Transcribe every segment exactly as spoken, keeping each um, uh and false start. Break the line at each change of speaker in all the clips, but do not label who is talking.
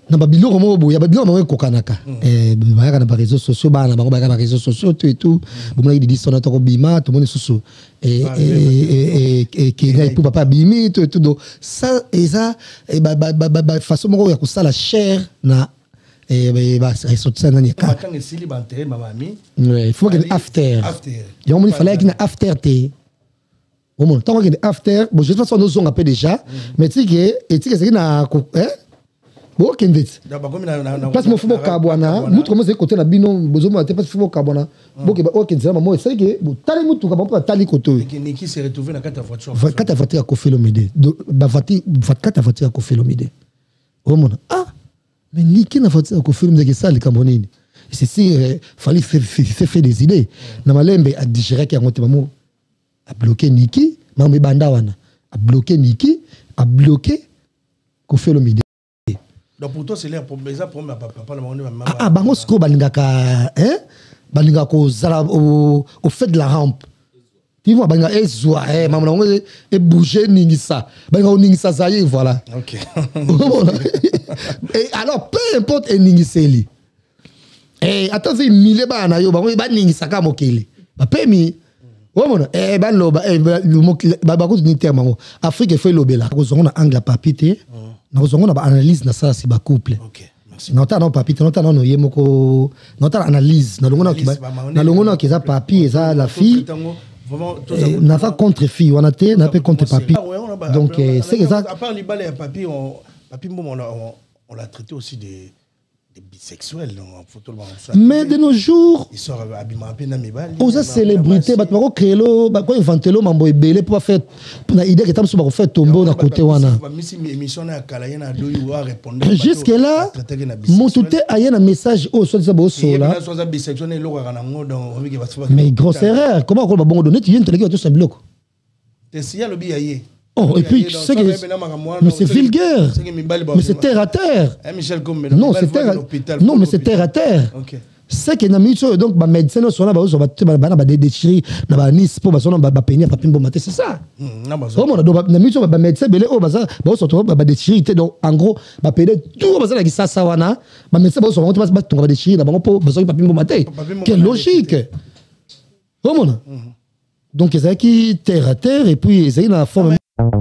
na babilo comme bobo ya babilo mo kokanaka eh ba na réseaux sociaux ba na bango ba na réseaux sociaux tout et tout bon là il dit son atoko bima tout le monde sous et et et qui est pour papa bimi tout et tout donc ça et ça et ba ba ba façon mo ya ko ça la chair na et bah ça saute ça nani ka il faut que after il y fallait qu'il after té au moment tant que after bon je de toute façon nous on appelle déjà mais tu sais et tu sais c'est na hein bon kendit parce que mo fumo kabwana mutu comme c'est côté na bino bozo mo te pas fumo kabwana bon que o kendit maman c'est que bon tali mutu ka pas tali koto
ni qui s'est retrouvé dans quatre voitures
quatre voitures à Kofelomide ba voiture quatre voitures à Kofelomide au moment ah mais ni qui n'a voiture à Kofelomide que ça les Camerounais c'est si fallait faire des idées na malembe a digérer qui a monté maman a bloqué Niki mambe banda wana a bloqué Niki a bloqué Kofelomide.
Donc pour toi c'est l'air pour ça pour ma papa le monde
ah ah bango sko balingaka hein balingaka au au fait de la rampe tu vois balingaka ezwa eh maman bango et bouger ningisa balingaka ningisa ça y est voilà
OK
et alors peu importe ningiseli eh attends c'est mille ba na yo bango ba ningisa ka mokeli ba pemi womona eh ba loba eh ba ba ko ni terme Afrique fait lobela ko zonga na angle papité nous avons une analyse dans ça, c'est un couple.
Ok, merci.
Nous avons un papier, nous avons un yemoko, nous avons une analyse. Nous avons un qui est papier, ça la fille. Nous avons contre fille, on a été, on a pas contre papier. Donc c'est exact.
À part les balais à papier, on, papier, on l'a, on l'a traité aussi des bisexuels en photo.
Mais de nos jours,
ils sont abîmés à peine à mes balles.
aux célébrités, bah tu vas créer le, bah quoi inventer le mambo ebélé pour faire, pour la idée que tu vas faire tomber dans côté wana. Jusque là, mon tout est ailleurs un message au soit ça bosso là. Mais grosse erreur, comment on va bon donner, tu viens te dire tout ça bloc.
T'es si le billet.
Oh, et puis, tu sais que. Mais c'est vulgaire. Mais c'est terre à terre. Non, c'est terre à Non, mais c'est terre à terre. C'est que dans le donc, les médecins sont là, ils ont des déchirés, ils ont des nice pour des peigner, c'est ça. Donc, les médecins, les médecins, ils ont des déchirés. Donc, en gros, ils peigner tout, ils ont des sawana, les médecins, ils ont des déchirés, ils ont des papiers. Quelle logique. Donc, ils ont qui terre à terre, et puis ils ont une forme.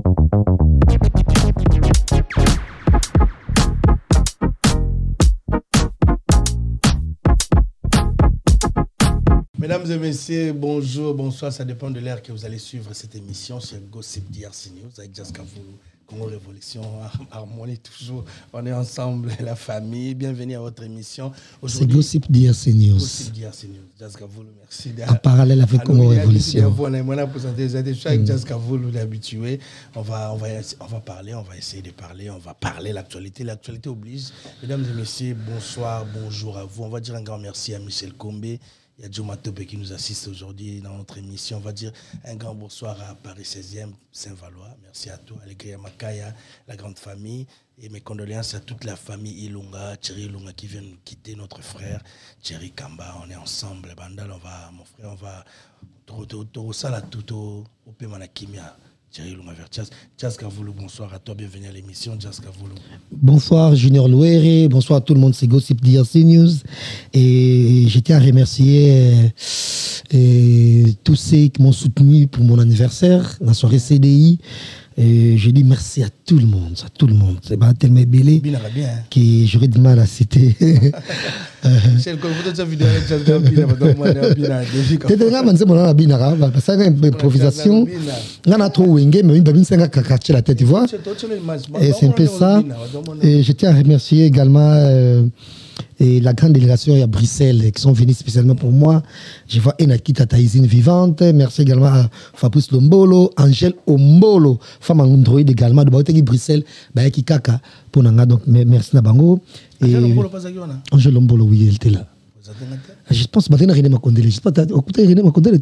Mesdames et messieurs, bonjour, bonsoir, ça dépend de l'heure que vous allez suivre cette émission sur Gossip D R C News avec Jaska Voulou, Congo Révolution, Harmonie toujours, on est ensemble, la famille, bienvenue à votre émission.
C'est Gossip D R C News.
Gossip D R C News, Jaska Voulou, merci.
En parallèle avec Congo Révolution.
On est avec Jaska Voulou d'habitué, on va, on, va, on va parler, on va essayer de parler, on va parler l'actualité, l'actualité oblige. Mesdames et messieurs, bonsoir, bonjour à vous, on va dire un grand merci à Michel Combé. Il y a Joe Matope qui nous assiste aujourd'hui dans notre émission. On va dire un grand bonsoir à Paris seizième, Saint-Valois. Merci à toi, Allegria Makaya, la grande famille. Et mes condoléances à toute la famille Ilunga, Thierry Ilunga qui vient nous quitter, notre frère Thierry Kamba. On est ensemble. Bandal, on va, mon frère, on va tout ça là, tout au Pémanakimia. Thierry Ilunga vers Tchaz. Tchaz Kavoulou, bonsoir à toi, bienvenue à l'émission. Tchaz Kavoulou.
Bonsoir Junior Louéré, bonsoir à tout le monde, c'est Gossip D R C News. Et je tiens à remercier et tous ceux qui m'ont soutenu pour mon anniversaire, la soirée C D I. Et je dis merci à tout le monde, à tout le monde. C'est pas tellement belé que j'aurais du mal à citer. C'est le coup de vidéo avec Jasper Bina. T'es là, c'est mon abinara, parce que c'est une improvisation. On a trop wingé, mais une cinq à cacher la tête, tu vois. Et c'est un peu ça. Et je tiens à remercier également euh, et la grande délégation à Bruxelles qui sont venus spécialement pour moi. Je vois Enaki Tataïzine vivante. Merci également à Fabrice Lombolo, Angèle Ombolo, femme Android également de Baotegi Bruxelles, Baeki Kaka pour Nanga. Donc merci Nabango. Angèle Ombolo, oui, elle était là. Je pense que je vais me condamner. Je pense que je vais me condamner.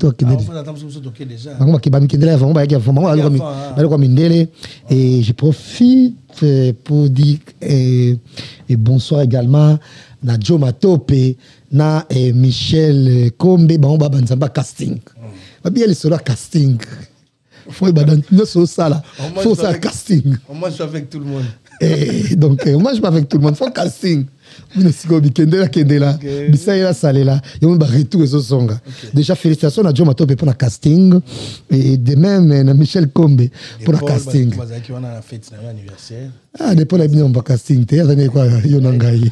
Et je profite pour dire et bonsoir également à Joe Matope, à Michel Kombe, à casting. Bien le casting. Il faut que ça là. Il faut ça casting.
Moi je suis avec tout le monde.
Et donc, euh, moi, je vais avec tout le monde. Il faut casting. Kendela, Kendela, Bissaïla, Salela, et on va retour et songa. Déjà, félicitations à John Mato pour le casting. Et de même, à Michel Kombe pour le casting. Ah, depuis la on va casting. Tu sais quoi, Yonangai.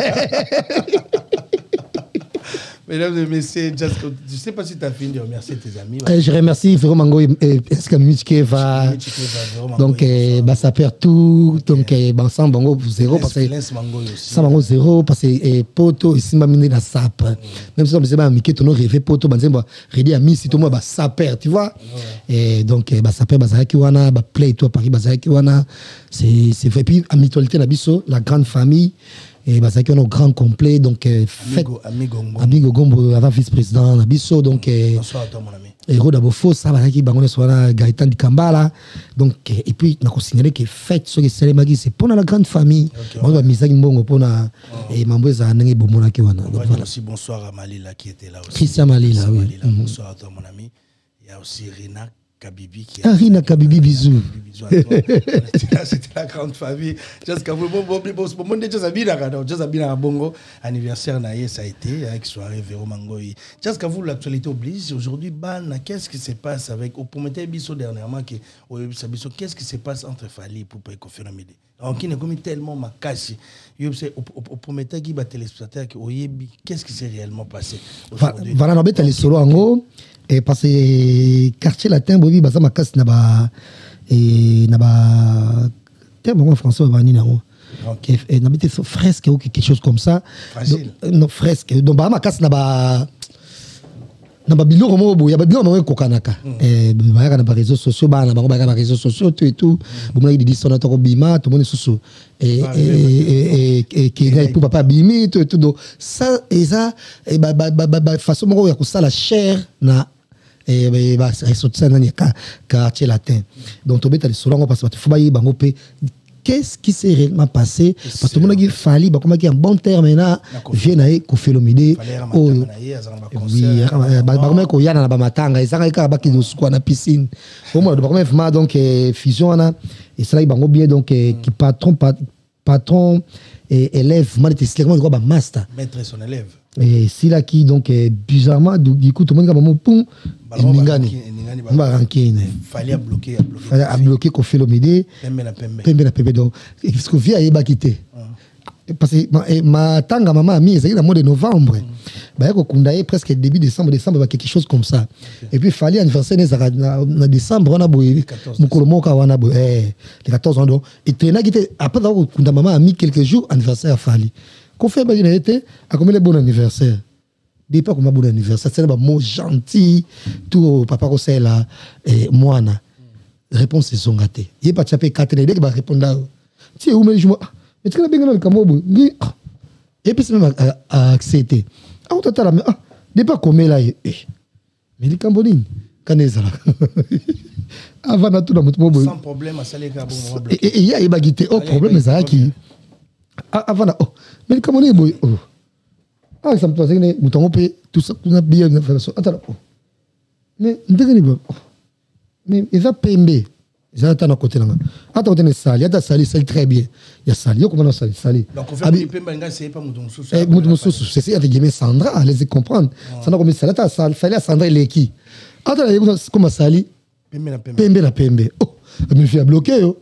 Mesdames et messieurs, je ne sais pas si tu as fini de remercier tes amis.
Euh, je remercie vraiment Eskamutske va. Donc, bah, ça perd tout. Donc, bah, sans bango zéro. Parce que sans bango zéro. Parce que poto, ici, m'a miné la sape. Même si on me disait, bah, Mickey, ton nom rêvé poto, bah, bah, rédi à mi, si tout le monde, bah, ça perd, tu vois. Et donc, bah, ça perd, bah, ça kiwana, bah, play, toi, Paris, bah, ça kiwana. C'est vrai. Puis, à mutualité, la grande famille. Et bah, c'est un grand complet, donc euh, fait Amigo Gombo, avant vice-président Nabiso, donc euh,
bonsoir à toi mon ami.
Héros d'Abofo, ça va qui bangonne soit là Gaëtan di Kambala, donc euh, et puis on a signalé que fête ce que c'est les c'est pour la grande famille. On va miser une bonne pour na et mamboza n'engue bomona ki wana.
Donc voilà aussi bonsoir à Malila qui était là aussi.
Christian Malila, oui.
Bonsoir à toi mon ami. Il y a aussi Rina Kabibi qui
ah, Rina Kabibi, bisous.
Bisous à toi. C'était la grande famille. Just bon bon bon bon bon de just abina kada, just abina bongo anniversaire naie ça a été avec soirée Véro Mangoï. Just vous l'actualité oblige aujourd'hui ban qu'est-ce qui se passe avec au prometteur biso dernièrement qui au biso qu'est-ce qui se passe entre Fally pour pas confirmer. Donc il est comme tellement makashi. Yo c'est au prometteur qui bat téléspectateur qui oyebi qu'est-ce qui s'est réellement passé aujourd'hui.
Voilà, on va les solo en haut. Et parce que quartier latin bobi baza makasi na ba et na ba terme en français ba ni na o et na bité fresque ou quelque chose comme ça non fresque donc ba makasi na ba na ba biloko mo bo ya ba biloko mo kokanaka et ba ya na ba réseaux sociaux ba na ba ba réseaux sociaux tout et tout bo mo di sona to ko bima to mo ni susu et et et qui est pour papa bimi tout et tout donc ça et ça et ba ba ba façon mo ya ko ça la chair na et bah ça saute ça dans le quartier latin donc tu bêta les solongo parce que tu faut bailler bango pe qu'est-ce qui s'est réellement passé parce que mon a Fally bah comment qui en bon terme là vient na ko Philomide oh oui bah bah ko yana na ba matanga et ça ka ba ki no squat na piscine au moins bah vraiment donc fusion na et ça là bango bien donc qui patron patron et élève mal était clairement quoi bah master
maître son élève
et si là qui donc bizarrement du coup tout le monde comme mon pont Mingani Mbarankine
Fally a bloqué a bloqué
a bloqué ko Philomide
pembe na pembe
pembe na pembe donc parce que via yeba quitté parce que ma tanga maman ami c'est dans le mois de novembre bah ko kundaye presque début décembre décembre quelque chose comme ça et puis Fally anniversaire na décembre on a boy mukolo moka wana boy eh le quatorze ans donc et traîna quitté après ko kunda maman ami quelques jours anniversaire Fally qu'on fait bah il a été à combien de bon anniversaire dis pas comme un bon anniversaire c'est un mot gentil tout papa ko c'est là et moana réponse c'est son gâté il pas chapé quatre dès que va répondre tu où mais je moi mais tu as bien le kamobo et puis c'est même à accepter ah on t'a là ah dis pas comme là eh mais les cambolines kaneza là avant na tout dans mon bobo
sans problème à saler ka bon
et il y a il va quitter au problème ça qui avant oh mais les cambolines boy oh ah ça me passe que mouton pe tout ça tout na bien de façon attends mais ndenge ni mais il va pembe ils attendent à côté là attends on est sali attends sali sali très bien il y a sali yo comment sali sali
donc on fait pembe nga c'est pas mouton sous
eh mouton sous c'est avec guillemets Sandra allez comprendre ça n'a comme ça attends sali fallait Sandra il est qui attends comment sali
pembe na pembe
pembe na pembe oh mais je vais bloquer yo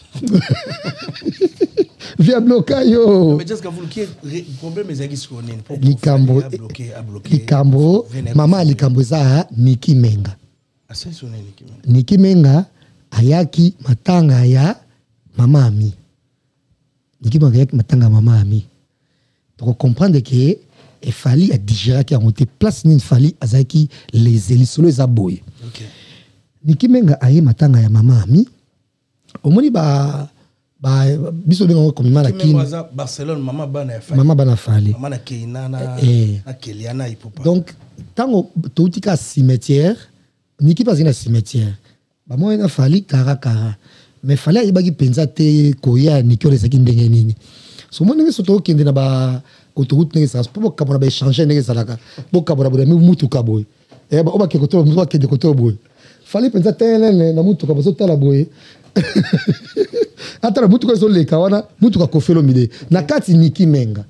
via bloquer yo
mais just que vous qui problème les aguis qu'on est
likambo
bloquer à bloquer
likambo mama likambo za Niki Menga
ah c'est sonné Niki Menga
Niki Menga ayaki matanga ya mama ami Niki Menga ayaki matanga mama ami pour comprendre que il fallait à digérer qui a monté place ni Fally azaki les élisolo les aboy
OK
Niki Menga ayaki matanga ya mama ami omoni ba ba biso de comme mala
kin Barcelone maman bana Fally
maman bana Fally
maman na Keina na na Keliana ipopa
donc tango toutika cimetière Niki pas na cimetière ba moi na Fally kara kara mais Fally ayibaki penza te koya Niki ole saki ndenge nini so mo ndenge soto kende na ba autoroute ndenge ça pour ka bona ba échanger ndenge ça laka pour ka bona bona mutu ka boy et ba oba ke koto ba ke de koto boy fallait penser telle na mutu ka baso tala boye ata na mutu ka zo leka wana mutu ka kofelo mide na kati Niki Menga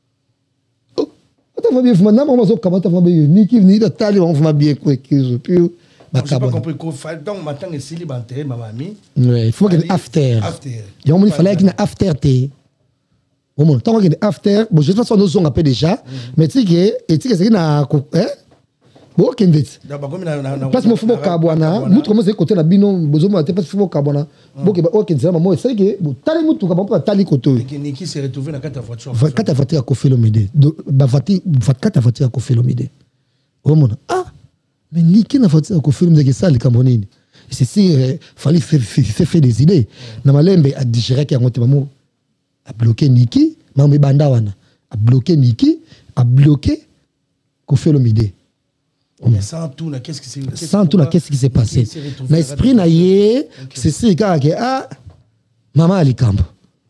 ata va bien fuma na mama zo kamata va bien Niki ni da tali on fuma bien ko kizo puis
bah j'ai pas compris qu'on fait donc maintenant ici les banter ma mamie
ouais il faut que after after il on fallait qu'il y ait after té au moins tant qu'il y ait after bon je sais pas nous on appelle déjà mais tu sais que et tu sais que c'est na hein bon kendet parce que fumo kabwana mutu comment c'est côté na bino bozomo ate parce que fumo kabwana bon que ok c'est maman c'est que bon tali mutu ka pas tali koto
Niki s'est retrouvé dans quatre voitures
quatre voitures à Kofelomide ba voiture quatre voitures à Kofelomide au moins ah mais Niki na voiture à Kofelomide que ça le Camerounais c'est si fallait faire des idées na malembe a digérer que ngote maman a bloqué Niki maman banda wana a bloqué Niki a bloqué Kofelomide.
Mais sans tout, qu'est-ce qui s'est passé?
Sans tout, qu'est-ce qui s'est passé? L'esprit n'a yé, c'est ce que ah, maman Alikambo.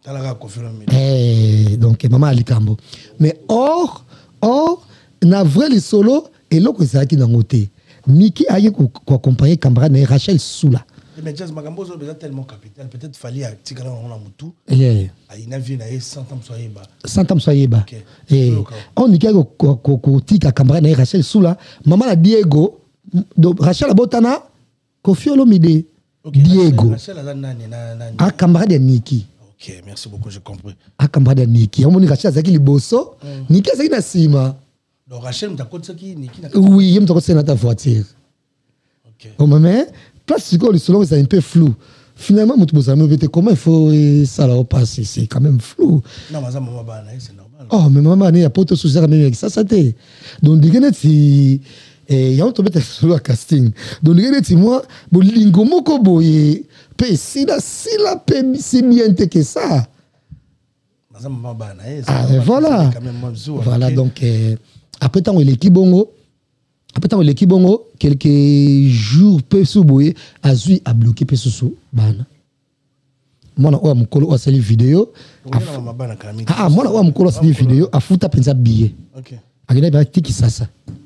Eh, donc maman Alikambo. Mais or, or, na vrai les solo et l'autre c'est qui dans côté. Niki a eu quoi accompagner camarade Rachel Soula.
Mais Jazz Magambo est tellement capital, peut-être fallait à Tigala on a mutu.
Eh.
Il a vu na cent ans soyeba.
cent ans soyeba. Et on dit que ko ko tika camarade Rachel Soula, maman la Diego, Rachel Botana, Kofi Olomide. Diego.
Rachel a nani na nani.
Ah camarade Niki.
OK, merci beaucoup, j'ai compris.
Ah camarade Niki, on dit Rachel Zaki Liboso, Niki Zaki na sima.
Donc Rachel mta côté qui Niki na.
Oui, il mta côté na ta voiture. OK. Au moment parce que le solo c'est un peu flou. Finalement, comment il faut ça là passer, c'est quand même flou.
Non, mais ça maman bana, c'est normal.
Oh, mais maman il y a pas de souci même avec ça ça t'est. Donc digene si et y a un tombé sur le casting. Donc digene si moi bolingo moko boye pe si la si la pe si bien que ça.
Mais ça maman bana,
ah voilà. Voilà donc après tant l'équipe bongo après tant l'équipe bongo quelques jours peu souboué azui a bloqué peu sous bana moi na o mukolo o sali vidéo ah moi na o mukolo sali vidéo a futa penza billet
OK
agina ba tiki sasa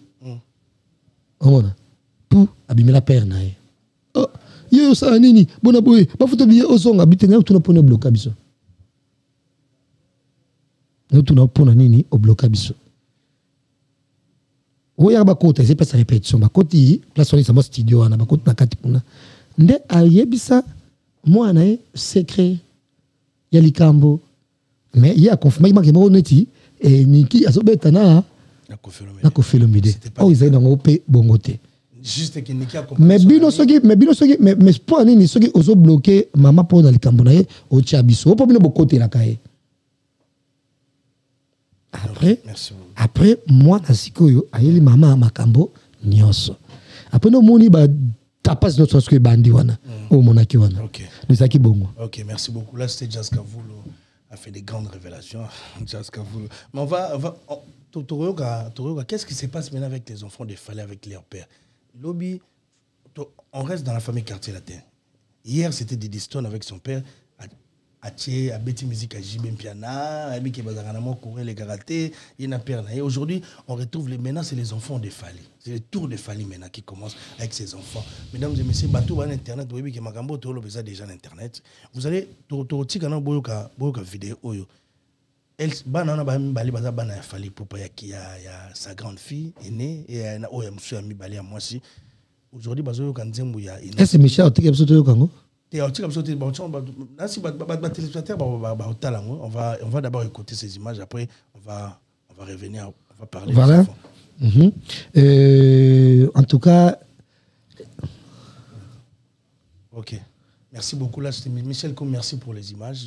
on pour abimela père na ye oh yo sa nini bona boy ba futa billet o songa bitenga tuna pona bloquer biso nous tuna pona nini o bloquer biso. Oui, il y a c'est pas sa répétition. Il y a un studio, il y a un nde ayebisa moi na secret ya likambo mais il y a confirmé que mo neti et Niki azobeta na na Kofelomide oh ils na ngopé bongote
juste que Niki a
mais bino soki mais bino soki mais mais pour nini soki ozo bloquer maman pour dans likambo na ye o chabiso po bino bokote la kaye. Après, après moi na sikoyo ayeli mama makambo nyonso. Après no moni ba tapas notre sikoyo bandi wana o monaki wana.
OK.
Le saki bongo.
OK, merci beaucoup. Là c'était Jazz Kavulu a fait des grandes révélations. Jazz Kavulu. Mais on va on va Totoroga Totoroga qu'est-ce qui se passe maintenant avec les enfants de Fallait avec leur père? Lobby on reste dans la famille quartier latin. Hier c'était Didi Stone avec son père. Atie a beti musique à Jibem Piana, a Miki Bazaranamo courir les karaté, il n'a peur. Et aujourd'hui, on retrouve les maintenant c'est les enfants de Fali. C'est le tour de Fali maintenant qui commence avec ses enfants. Mesdames et messieurs, bateau à internet, vous voyez que Magambo to déjà déjà internet. Vous allez to to tikana boyoka boyoka vidéo oyo. Elle banana ba mbali baza bana Fali popa ya ki ya sa grande fille aînée et na oya monsieur ami bali à moi si. Aujourd'hui bazo ka nzembu ya.
Est-ce que Michel otike biso to yokango?
On va, on va d'abord écouter ces images, après on va, on va revenir, on va parler.
Voilà. Mm-hmm. euh, en tout cas.
Ok. Merci beaucoup. Là, c'était Michel Com, merci pour les images.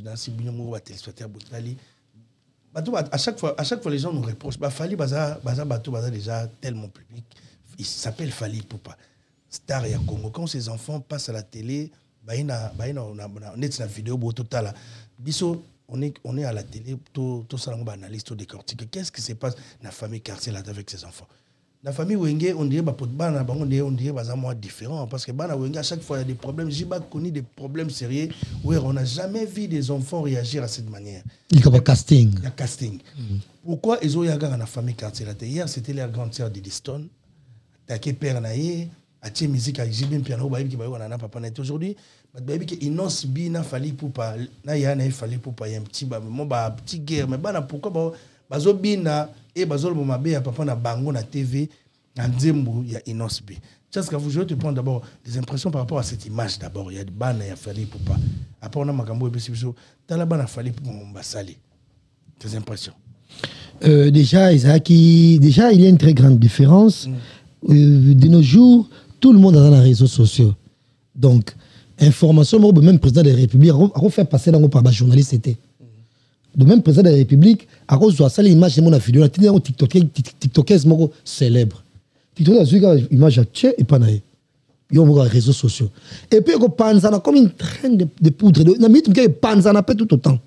À chaque fois, à chaque fois, les gens nous reprochent. Bah, Fali Baza, Baza Bato, Baza déjà tellement public. Il s'appelle Fali Poupa. Star et Congo. Quand ces enfants passent à la télé. Baïna, baïna, on a, on est dans la vidéo, total. Biso, on est, on est à la télé, tout, tout ça, on analyse, tout décortique. Qu'est-ce qui se passe dans la famille quartier là avec ses enfants? La famille Wenge, on dirait, on dirait, on dirait, moi différent parce que Bana Wenge, à chaque fois, il y a des problèmes. J'ai pas connu des problèmes sérieux où on n'a jamais vu des enfants réagir à cette manière.
Il y a un casting.
Il y a casting. Mm. Pourquoi ils ont eu dans la famille quartier là? Hier, c'était la grande sœur de Diston. T'as qui père naïe. atie musique a jibin piano ba ki ba on a papa net aujourd'hui ba ki Inos bi na fali poupa na ya na fali poupa ya petit ba mo ba petit guerre mais bana pourquoi ba bazo bina et bazo mo mabe ya papa na bango na T V na nzembo ya Inos bi. Just que je vais te prendre d'abord des impressions par rapport à cette image d'abord. Il y a des bannes il y a fali poupa. Après on a makambo et puis c'est dans la banne a fali poupa on va saler. Tes impressions.
Euh, déjà, Isaac, déjà, il y a une très grande différence. Mm. Euh, de nos jours, tout le monde est dans les réseaux sociaux. Donc, information, même président de la République, a fait passer dans par les journalistes. C'était. Le même président de la République, a fait l'image de mon vidéo, il y a un TikTokers célèbre. TikTok a une image à tché et pas naïe. Il y a les réseaux sociaux. Et puis, il y a comme une traîne de, de poudre. Il y a une traîne de tout autant.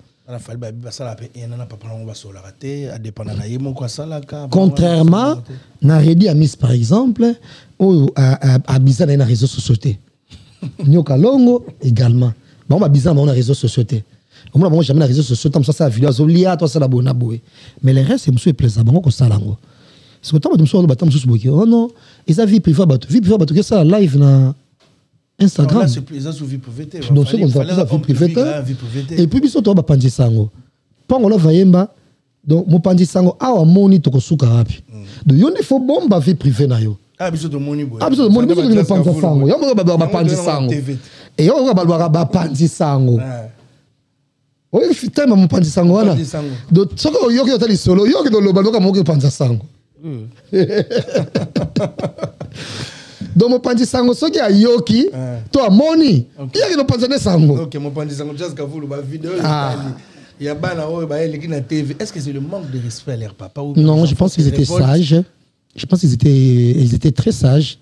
Contrairement à Redi Amis par exemple, ou à Bizan dans les réseaux sociaux. Nyoka Longo également. Bon, bah Bizan dans les réseaux sociaux. On n'a jamais les réseaux sociaux, comme ça, ça vidéo, Zolia, toi ça la bonne aboué. Mais les restes, c'est monsieur plaisant, bon, comme ça lango. Parce que tant que monsieur batam sous boki, oh non, ils a vie privée, bah vie privée, bah tu ça live na Instagram.
Là c'est plus ça sous vie privée.
Donc c'est comme ça, vie privée. Et puis biso to ba panji sango. Pango la vayemba. Donc mo panji sango awa moni to kosuka rapi. Donc yo ne faut bomba vie privée na yo.
Ah biso to moni boy.
Ah biso to moni biso to panji sango. Yo mo ba panji sango. Et yo ba ba ba panji sango. Oui, tellement mon panji sango wana. Donc soko yo ki otali solo, yo ki do loba loka mo ki panji sango. Donc mon panji sango soki a yoki to a moni. Yo ki do panji sango.
OK, mon panji sango just ka vulu ba vidéo. Il y a bana o ba ele ki na T V. Est-ce que c'est le manque de respect à leur papa ou
non, je pense qu'ils étaient sages. Je pense qu'ils étaient ils étaient très sages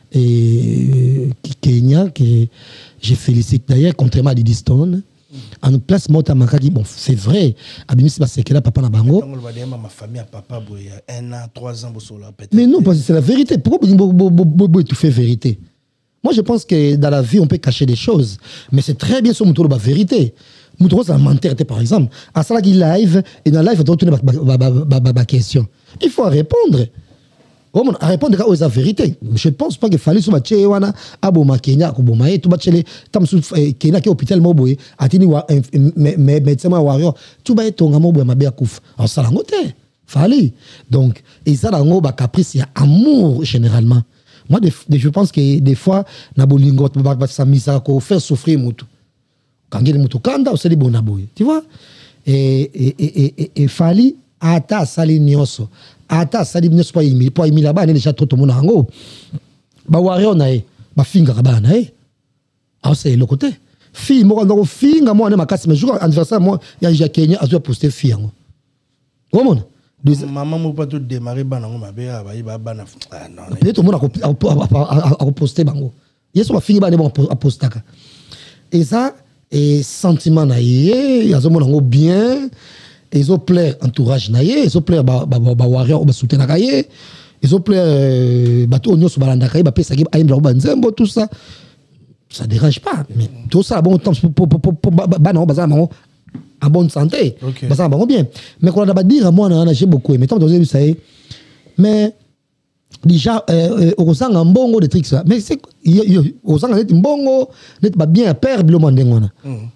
et Kenya que je félicite d'ailleurs contrairement à Didi Stone. En une place mota makaki bon c'est vrai abimisi ba sekela papa na bango
ma famille à papa boy un an trois ans bosola peut-être
mais non parce que c'est la vérité pourquoi tu fais vérité moi je pense que dans la vie on peut cacher des choses mais c'est très bien sur moutolo ba vérité moutolo ça mentir par exemple à ça qui live et dans live tu retourner ba question il faut répondre à répondre aux la vérité. Je ne pense pas qu'il fallait que tu aies un Kenya, tu aies Kenya qui est hôpital Moboé, atini médecin warrior, tu vas être un Moboé Mabé Akouf. Alors ça l'a noté. Fallait. Donc, et ça l'a noté, caprice, il y a amour généralement. Moi, je pense que des fois, Nabolingo, ça misa ko faire souffrir mutu. Quand il y a mutu kanda, on se dit bon aboy. Tu vois? Et et et et fallait ata sali nyoso. Ata sali nyoso pa imi, pa imi là-bas, déjà tout le monde ango. Ba warrior nae, ba finga ba nae. Ah c'est le côté. Fille moi ndoko finga moi na makasi mais jour anniversaire moi ya ja Kenya azo poster fille ngo. Comment?
Maman mo pas tout démarrer bana ngo mabe ba ba bana. Ah non.
Peut-être moi a poster bango. Yeso ba finga ba ne bon a postaka. Et ça et sentiment nae, ya zo mo ngo bien. Ils ont plaire entourage naïe, ils ont plaire ba ba ba warrior ba soutenir naïe, ils ont plaire bateau onyo so balanda naïe ba pesa ki aimba ba nzembo tout ça, ça dérange pas. Mais tout ça bon temps pour pour pour ba non ba en bonne santé, ba ça bon bien. Mais quand on va dire moi na j'ai beaucoup aimé tant vous savez, mais déjà au sang en bongo des trucs ça, mais c'est au sang net bongo net ba bien perdre le monde ngona.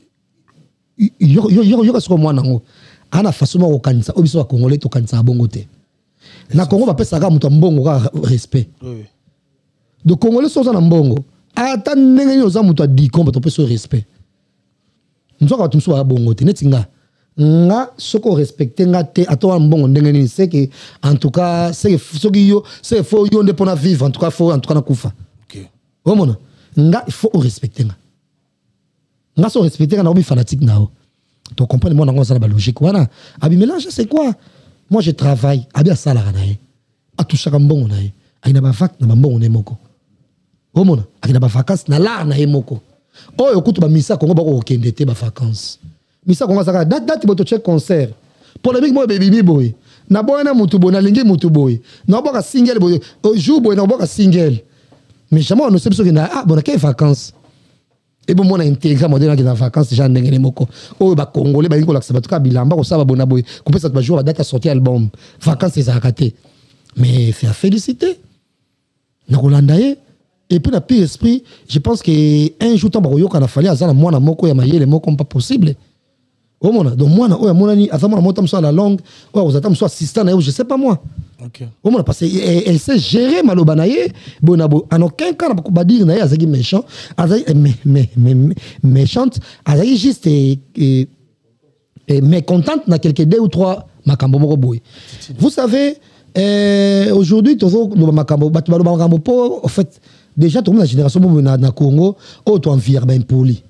Yo yo yo yo ko moi nango. Ana façon au kanisa obiso wa congolais to kanisa bongo te na Congo ba pesa ka mutu mbongo ka respect oui de congolais so za na mbongo ata ndenge ni oza mutu di komba to pesa respect nzoka tu so bongo te netinga nga soko respecter nga te ato mbongo ndenge ni c'est que en tout cas c'est soki yo c'est faut yo nde pona vivre en tout cas faut en tout cas na kufa
OK
omona nga il faut respecter nga nga so respecter nga na obi fanatique nao. Tu comprends moi dans la logique voilà abi mélange c'est quoi moi je travaille abi asala nae a tout chaque mbongo nae aina ba vac na mbongo ne moko omona aina ba vacances na la na moko oyo kutu ba misa Kongo ba ko kende te ba vacances misa Kongo saka date date boto check concert polémique mo baby boy na boy na mutu boy na lingi mutu boy na boka single boy jour boy na boka single mais jamais on ne sait pas que na ah bon quelle vacances. Et bon, on a intégré modèle qui est en vacances déjà n'engagé moko. Oh bah congolais bah ingo l'accepte tout cas bilamba ko ça va bona boy. Couper ça ba jour la date à sortir album. Vacances c'est à rater. Mais c'est à féliciter. Na Rolandaye Et puis, dans pire esprit, je pense qu'un jour, tant que a fallu, à moi, moko ya maye, les mots comme pas possible. Oh mon, donc moi, oh mon ami, à moi, moi, soit la langue, oh, vous attendez soit assistant, je sais pas moi.
Ok.
Oh mon, parce qu'elle elle sait gérer malobanaye, bon, en aucun cas, on va dire naye, azagi méchant, azagi mais mais méchante, azagi juste et et mécontante na quelques deux ou trois makambo moko boy. Vous savez, euh, aujourd'hui, tout le makambo, batu makambo po, en fait. Déjà, tout le monde, la génération na Congo, oh, tu envires ben poli.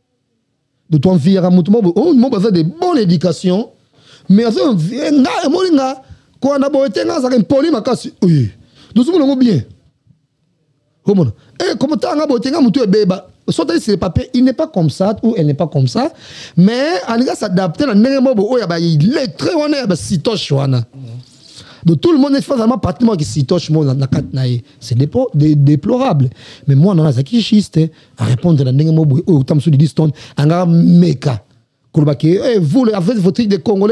De tu envires à mouton, oh, on a des bonnes éducations, mais on a un molinga, quand on a beau être un ça poli, ma casse, oui. Nous sommes bien. Comment? Et comme tu as un beau être un mouton, béba, soit c'est les papiers, il n'est pas comme ça, ou elle n'est pas comme ça, mais on a s'adapter à un oh, il est très honnête, si toi, chouana. De tout le monde est vraiment pratiquement qui s'y touche c'est déplorable mais moi on a ça qui chiste à répondre à la dernière mot ou tam sur dix tonnes un meka que vous avez votre truc de congolais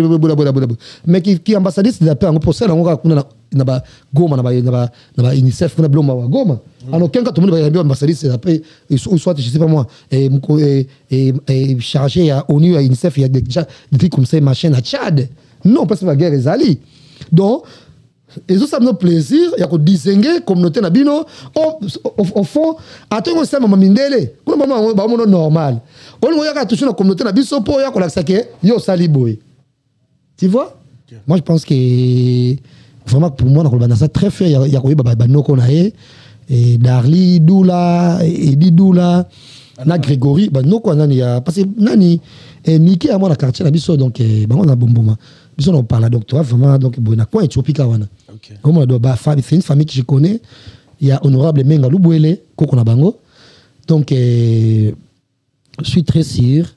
mais qui qui ambassadeur de la paix en procès on a na ba goma na ba na ba na ba UNICEF na bloma goma en aucun cas tout le monde va bien ambassadeur de la paix ou soit je sais pas moi et et chargé à ONU à UNICEF il y a déjà des trucs comme ça machin à Tchad non parce que la guerre est allée. Donc, et ça, ça me fait plaisir. Il y a que distinguer communauté nabino. Au fond, à tout le monde, c'est ma mindele. Quand on va au normal. On va y toucher la communauté nabino pour y avoir la saké. Yo saliboy. Tu vois? Moi, je pense que vraiment pour moi, on a ça très fait. Il y a que Babano qu'on a et Darli Doula et Didoula. Na Grégory, bah non quoi nani parce que nani et Niki à moi la quartier nabino donc bah on a bomboma. Ils ont parlé à doctorat, vraiment, donc, bon, quoi, Éthiopie, Kawana. Comme c'est une famille que je connais, il y a Honorable Menga Loubouele, Kokona Bango. Donc, euh, je suis très sûr,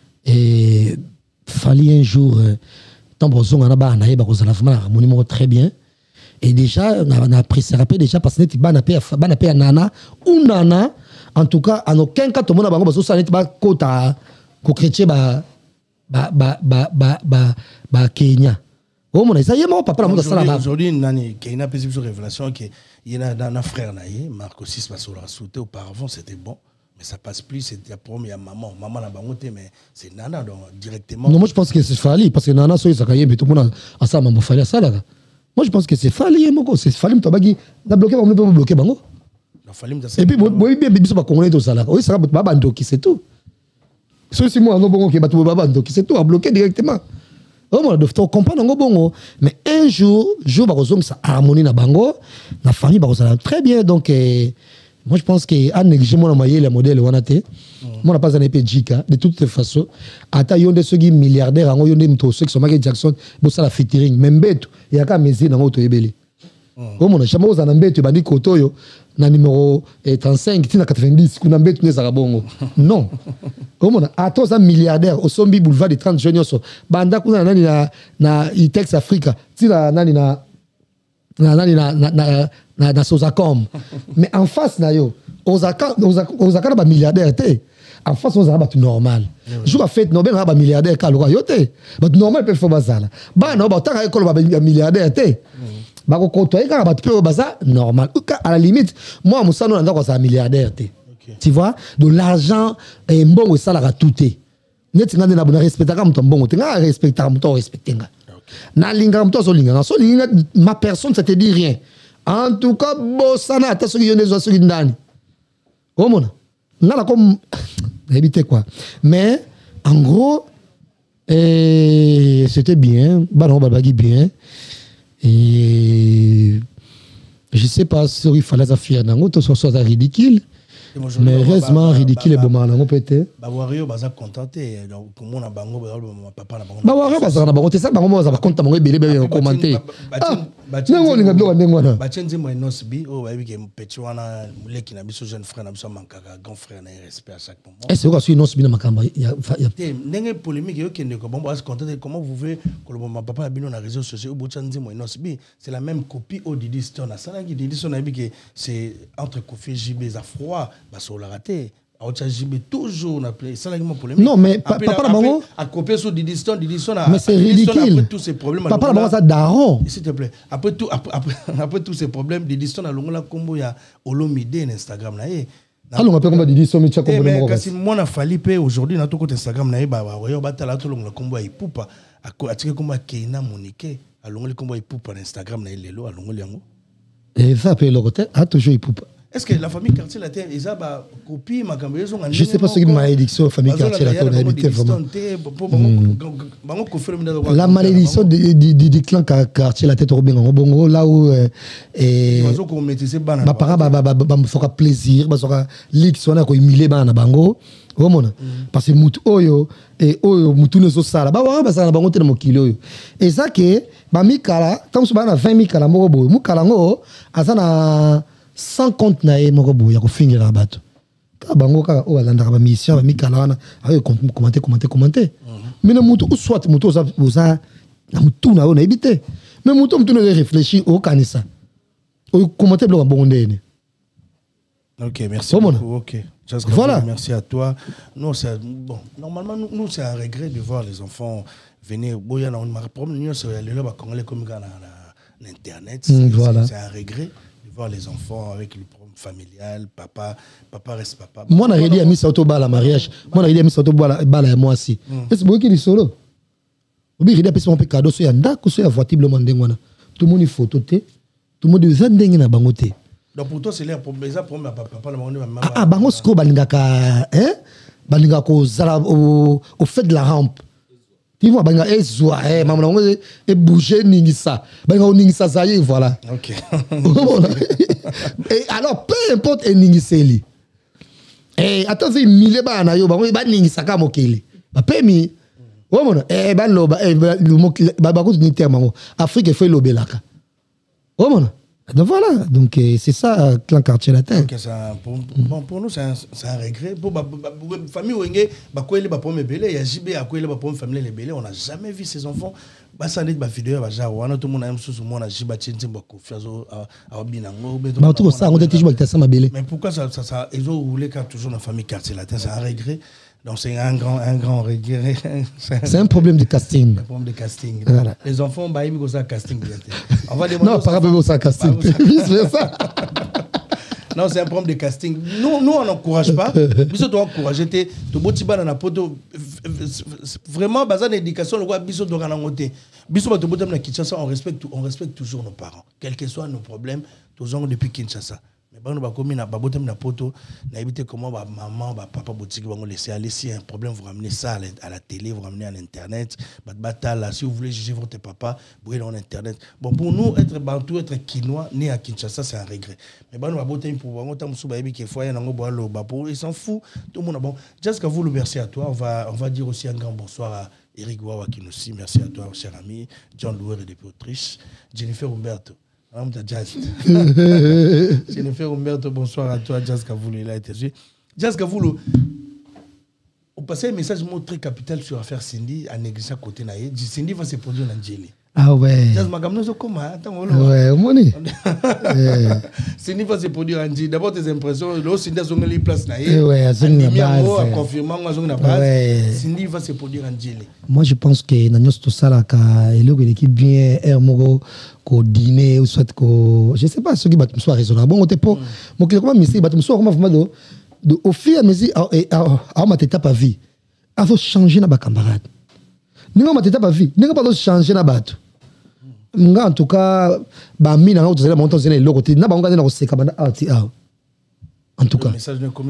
et fallait un jour, tant que on a un monument très bien, et déjà, on a appris ça rapide, déjà, parce que c'est un nana, ou nana, en tout cas, en aucun cas, tout le monde a bango, parce que ça n'est pas kota, ko chrétien, bah, ba ba ba ba ba ba Kenya. Oh mon ça y est mon papa la ça là.
Aujourd'hui nani Kenya peut dire révélation que il y a un frère naïe Marco six va sur la sauter auparavant c'était bon mais ça passe plus c'était la première maman maman la bangoté mais c'est nana donc directement.
Non moi je pense que c'est Fali parce que nana so ça caillé mais tout le monde a ça maman Fali ça là. Moi je pense que c'est Fali mon c'est Fali to bagi na bloquer on peut bloquer bango. Et puis boy bien biso ba congolais tout ça là. Oui ça va ba bandoki c'est tout. Si moi, on qui donc c'est tout à bloquer directement. Oh, moi, je comprends bongo. Mais un jour, jour, ça harmonie na bango, la famille, ça très bien. Donc, eh, moi, je pense que à négliger mon moyen, les modèles, on a été. Moi, on n'a pas un épée Jika, de toutes les façons. Ata yon de ceux qui milliardaires, yon de mto ceux qui sont Michael Jackson, bon ça la featuring, même bête, il y a qu'à mesure dans auto ebele. Oh, mon jamais aux anambet, bandi kotoyo. Na numéro trente-cinq, tina quatre-vingt-dix, kuna mbetu ne sarabongo. Non. Comment à tous un milliardaire au Sombi boulevard de trente jeunes so. Banda kuna nani na na Itex Africa. Tina nani na na nani na na na na, na Sozacom. Mais en face na yo, Osaka Osaka ba milliardaire té. En face on a tout normal. Jour à fête Nobel ba milliardaire ka lo yo té. Ba normal peut faire bazala. Ba no ba ta école ba milliardaire té. Bako côtoyer quand ba peu baza normal à la limite moi Moussa non ndako ça milliardaire té tu vois de l'argent et mbongo ça la touté net ngande na bona respecter ka mto mbongo tenga respecter mto respecter nga na linga mto so linga so linga ma personne ça te dit rien en tout cas bossana ta so yone zo so ndani o mona ngala comme éviter quoi mais en gros et c'était bien bah non bah bien. Et je ne sais pas si il fallait faire un autre soit ridicule. Mais heureusement, ridicule et bon, on peut être.
Bah, Wario, bah, ça contenté. Donc, comme on a bango, bah, papa n'a bango.
Bah, Wario, bah, ça n'a bango. C'est ça, bango, ça va compter, bango, belé, belé, commenter. Ah, non, on est là, on est là.
Bah, tiens, dis-moi, non, c'est bien. Oh, bah, oui, que petit wana, moulé qui n'a pas jeune frère, n'a pas manqué, grand frère, n'a respect à chaque moment.
Eh, c'est quoi, si non, c'est bien, ma campagne. Il y a, il y a.
N'est-ce pas polémique, il y a qui n'est pas bon, bah, c'est contenté. Comment vous voulez que le mon papa a bien dans les réseaux sociaux, ou tiens, dis-moi, non, c'est bien. C'est la même copie au Didi Stone. Ça, là, qui Didi Stone a dit que c'est entre Kofi J B, ça froid, bah, ça l'a raté. toujours
non mais papa la bango
a copié sur Didiston Didiston
mais c'est ridicule
après tous ces problèmes
papa la bango ça daron
s'il te plaît après tout après, après tous ces problèmes Didiston a longola combo ya Olomide Instagram na ye
alors on peut combattre Didiston mais tu as compris
mais kasi moi na fali pe aujourd'hui na to côté Instagram na ye ba ba ba tala to longola combo ya ipupa a tika combo Keina Monique a longola combo ya ipupa na Instagram na lelo a longola yango
et ça peut le côté a toujours ipupa.
Est-ce que la famille Cartier la terre ils a ba copie ma cambe ils ont
je sais pas ce que malédiction famille Cartier la terre a habité vraiment la malédiction du clan Cartier la tête au bongo bongo là où et ma parent ba ba ba me fera plaisir ba sera lix on a ko humilier ba na bango omona parce que mutu oyo et oyo mutu ne so sala ba wa ba sala bango te na mokilo oyo et ça que ba mikala tant so ba na vingt mikala moko boy mukala ngo azana sans compte na ye moko boya ko fingira bato ka bango ka o balanda ba mission ba mikala wana ayo commenter commenter commenter mais na mutu soit mutu oza oza na mutu na ona ebité mais mutu mutu ne réfléchir au kanisa o commenter blo bongo ndene.
OK, merci beaucoup. OK. Voilà. Merci à toi. Non, c'est bon, normalement nous, nous c'est un regret de voir les enfants venir boya na on m'a problème nous c'est le là congolais comme na internet, c'est voilà. C'est un regret voir les enfants avec le problème familial, papa, papa reste papa.
Moi, on a dit à Miss Auto Bala mariage. Moi, on a dit à Miss Auto Bala et moi aussi. Est-ce que vous solo? Vous avez dit à un cadeau, c'est un d'accord, c'est un voiture, tout le monde est photo, tout le monde est vendé na bangote.
Donc pour toi, c'est l'air pour les pour papa, maman.
Ah, bango sko balingaka, hein? Balingaka au au fait de la rampe. Tu vois, banga ezwa eh maman on est bouger ningisa banga on ningisa ça y est voilà.
OK.
Et alors peu importe et ningiseli eh attends c'est mille ba na yo bango ba ningisa ka mokeli ba pemi o mona eh ba loba eh ba ba ko ni terme Afrique fait lobelaka o mona. Donc voilà, donc euh, c'est ça, clan Cartier la terre.
Okay, ça, pour, bon, pour nous, c'est un, un regret. Pour la famille Wenge, il y a J B, la famille Lebele, on n'a jamais vu ces enfants. Ça n'est pas vidéo, tout le monde a un sous moi, J B,
mais
pourquoi ça, ça, ça, ils ont roulé toujours dans la famille Cartier la terre, c'est un regret. Donc c'est un grand, un grand regret.
C'est un problème de casting.
Un problème de casting.
Voilà.
Les enfants, bah ils ça casting.
On va demander. Non, par rapport au casting.
Non, c'est un problème de casting. Nous, nous on n'encourage pas. Nous doit encourager. Tu beau tiba dans la poto. Vraiment, bazar d'éducation, le roi biso doit rangoter. Biso bato botam na Kinshasa, on respecte, on respecte toujours nos parents, quels que soient nos problèmes. Toujours depuis Kinshasa. Mais bon, comme na babotem na poto, na éviter comment ba maman, ba papa boutique va laisser aller. Si y a un problème, vous ramenez ça à la télé, vous ramenez à l'internet. Batala, si vous voulez juger votre papa, vous allez dans l'internet. Bon, pour nous, être bantou, être quinois, né à Kinshasa, c'est un regret. Mais bon, babotem pour voir, on t'a moussou baby qui est foyer, nango boalo, bapo, ils s'en fout. Tout le monde a bon. Jessica, vous le merci à toi. On va, on va dire aussi un grand bonsoir à Eric Wawa qui nous suit. Merci à toi, cher ami. John Louer depuis Autriche. Jennifer Humberto. Jennifer Humberto, bonsoir à toi. Jazz Kavoulou, il a été joué. Jazz Kavoulou, on passait un message très capital sur l'affaire Cindy à négliger à côté. Cindy va se produire en Angélie.
Ah ouais.
Jazz Magamno, c'est comment?
Ouais, au moins.
Cindy va se produire en Angélie. D'abord, tes impressions. Là, Cindy a son place.
Ouais, à son base.
En confirmant, à son base. Cindy va se produire en Angélie.
Moi, je pense que Nanyos Tosala, il y a une équipe bien, Hermoro, qu'au dîner, ou soit qu'au. Je ne sais pas ce qui va me soit raisonnable. Bon, on te pas. Mon client, comment il va me soit vraiment de. Au fil et à mesure, à ma tête à vie, il faut changer nos camarades. Nous, ma tête à vie, nous, pas changer nos bateaux. En tout cas, bah, mine, on a monté dans le côté, n'a pas regardé dans le secabana, en tout cas.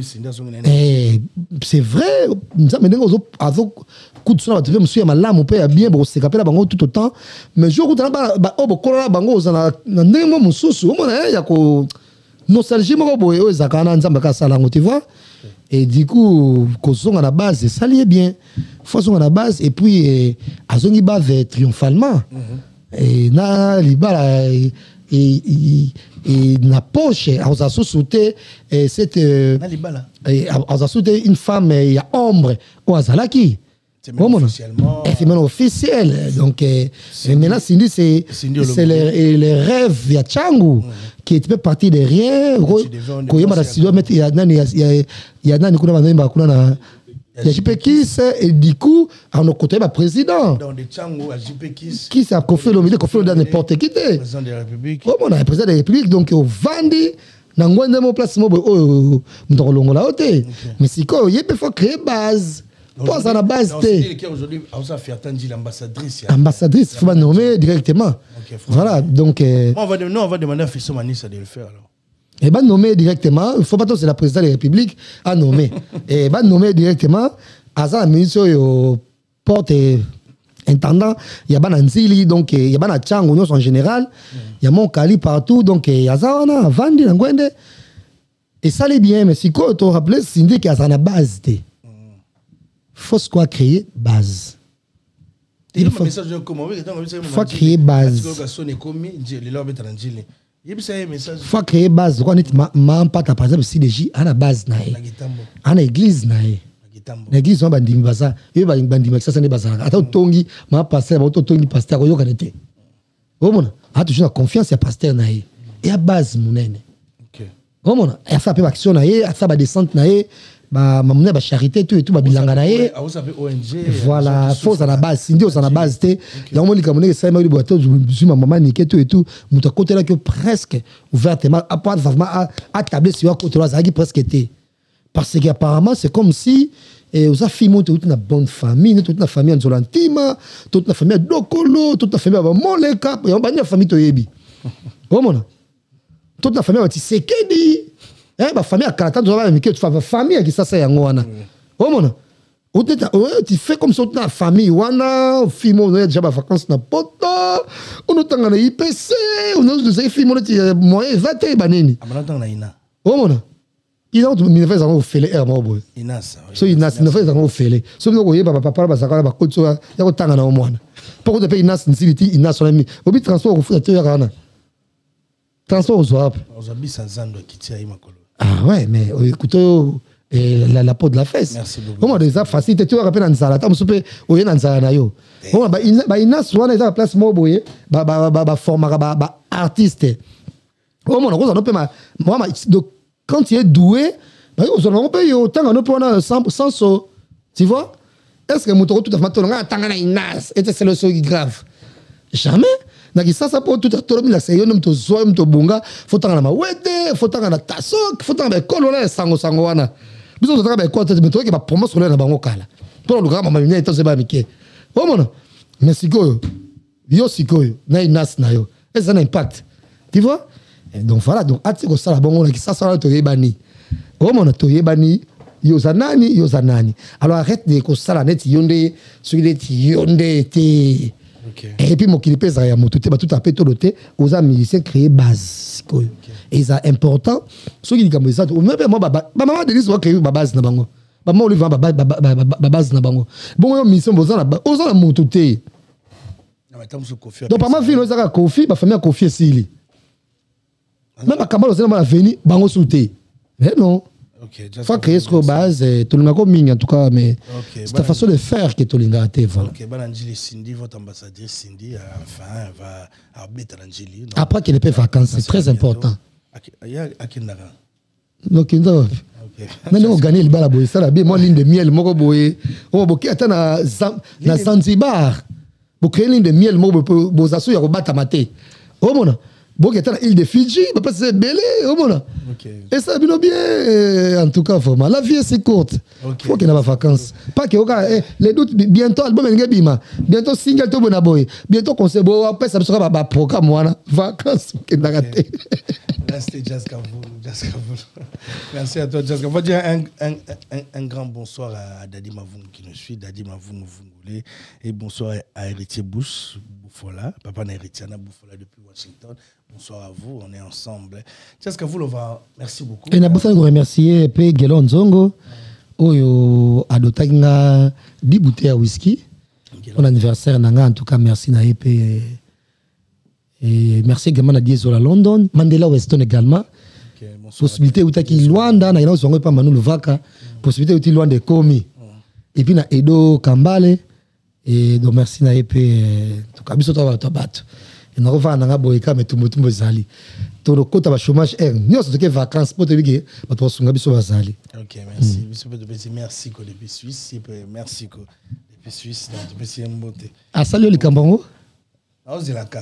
C'est vrai, mais nous avons coup de son, tu suis à ma lame, on peut bien, bon, c'est capé bango tout autant, mais je crois que bah, oh, bon, bango, ça n'a n'est pas mon sous, au moins, il y a que nostalgie, mon boy, ça quand on a un zamba salango, tu vois, et du coup, qu'on soit à la base, ça lié bien, façon à la base, et puis, à son bave triomphalement, et na libala et et na poche, on a sauté cette, on a sauté une femme, il y a ombre, ou azalaki.
même officiellement.
C'est même officiel. Donc, euh, maintenant, Cindy, c'est les, les rêves, il y a Tchangou, qui est parti de rien. Il y a il y a J P Kiss et du coup, on a côté le président.
Donc, de Tchangou à J P Kiss.
Qui s'est confié le milieu, confié dans n'importe qui.
Président de la République.
Comment on a le président de la République, donc au Vandi. Nangwanda mon place mo oh mtolongo la hote mais si ko yebe faut créer base toi ça la base
té aujourd'hui on a fait Tanji l'ambassadrice
ambassadrice faut pas nommer directement voilà donc
on va non on va demander à Fisso Manissa de le faire alors
et ben nommer directement il faut pas c'est la présidente de la République à nommer et ben nommer directement à ça ministre yo porte intendant il y a bananzili donc il y a banachango nous en général il y a mon Kali partout donc il y a ça on a Vandi Ngwende et ça l'est bien mais si quoi tu rappelles Cindy qu'il y a ça na base té faut quoi créer base
il faut faut
créer base faut créer base quoi nit ma pas par exemple si déjà à la base na à la église na l'église on bandimi basa et bandimi ça ça n'est pas ça attends tongi ma pasteur auto tongi pasteur yo kanete o mona a toujours la confiance ya pasteur na et à base munene OK o mona a ça peut action na et a ça ba descente na et ba mamuna ba charité tout et tout ba bilanga na et
O N G
voilà faut à la base sindi aux à la base té ya mo lika munene ça ma li boito je ma maman ni tout et tout muta côté là que presque ouvertement à part vraiment à table sur côté là ça qui presque était parce qu'apparemment c'est comme si et aux affirmons toute une bonne famille toute une famille en Zolantima toute une famille Dokolo toute une famille à Moleka et on va dire famille Toyebi oh mon toute une famille à Tisekedi eh ba famille à Kalatan tu vas mais tu famille qui ça c'est yango wana oh mon tu fais comme ça toute une famille wana fimo on a déjà ba vacances na poto on tanga na I P C on a des fimo moyen vingt banini
amalanta na ina
oh mon il a une fait ça fait air mo boy
inasa
so inas ne fait ça fait so ko yeba papa ba sakala ba kotso ya ko tanga na omwana pourquoi de payer inas nsiliti inas on ami obi transport ko futa ya kana transport zo hapa
ozabisa nzando kitia imakolo
ah ouais mais écoute la la peau de la fesse
merci beaucoup
comment déjà facile tu rappelles en sala tam soupe oye na nzala na yo bon ba inas wana eza place mo boye ba ba ba former ba ba artiste au moins on peut ma moi donc quand tu es doué, on peut y autant on peut sans sans saut. Tu vois? Est-ce que moto tout à fait tolonga tangana inas et c'est le saut grave. Jamais. Naki ça ça pour tout à tout la seyo nom to zo nom to bunga, faut tangana ma wete, faut tangana tasok, faut tangana kolona sango sango wana. Biso to tangana ko to me to ke ba promo sur le na bango kala. Pour le grand mama mine to se ba mike. Oh mon. Mais sikoyo. Yo sikoyo, na inas na yo. Et ça a un impact. Tu vois? Et donc voilà, donc atiko sala bongo na kisa sala to yebani. O mona to yebani yo zanani yo zanani. Alors arrête de ko sala net yonde sur les yonde té. OK. Et puis mon kilipe ça ya moto té ba tout tapé to loté aux amis musiciens créer base. Et ça important ceux qui comme ça même moi baba maman de dis créer base na bango. Maman lui va base na bango. Bon yo mission bozana ozana moto té. Donc pas ma fille nous a confié ba famille a confié sili. Même à Kamalo, c'est la venue, bango souté. Mais non.
Ok.
Faut créer ce base, tout le monde en tout cas, mais c'est ta façon de faire que tout le monde a été.
Ok, Banangili Cindy, votre ambassadrice Cindy, enfin, va arbitrer Angeli.
Après qu'il ait pas vacances, c'est très important.
Il y a Akindara.
Donc, il doit. Mais nous, on gagne le bal à Boye, ça là, bien, moi, ligne de miel, moi, Boye. On va beaucoup attendre à Zanzibar. Pour créer une ligne de miel, moi, Bozasso, il y a Robata Maté. Oh, mon. Bon, qui est à l'île de Fidji, bah, parce que c'est belé, au moins. Et ça, bien, bien, en tout cas, vraiment. La vie, c'est courte. Il faut qu'il y ait des vacances. Pas que, eh, les doutes, bientôt, album, bientôt, single, tout bon, boy. Bientôt, qu'on se voit, après, ça sera un programme, voilà. Vacances, qu'il n'a raté.
Merci, Jazz Kavoul. Merci à toi, Jazz Kavoul. On va dire un, un, un, un grand bonsoir à Dadi Mavoum qui nous suit, Dadi Mavoum Vungulé. Et bonsoir à Héritier Bush, Bouffola. Papa Héritiana Bouffola depuis Washington. Bonsoir à vous, on est ensemble. Jazz Kavoul, on va. Merci beaucoup.
Et nous avons remercié P. Gelon Zongo, Oyo Adotaginga, dix bouteilles à whisky. Mon anniversaire, en tout cas, merci na E P. Et merci également à Diesola London, Mandela Weston également. Okay, possibilité où tu es loin, na yana zongo pa manu le vaka. Possibilité où tu es loin de Komi. et puis na Edo Kambale et donc merci na épée to kabiso to to bat et na rova na boyeka mais tout mutumbo zali to le kota ba chômage er nyo so ke vacances pour te bigi ba to sunga biso bazali.
OK, merci biso de merci ko depuis Suisse merci ko depuis Suisse depuis c'est mbote
a salut le Kambango
ah ozilaka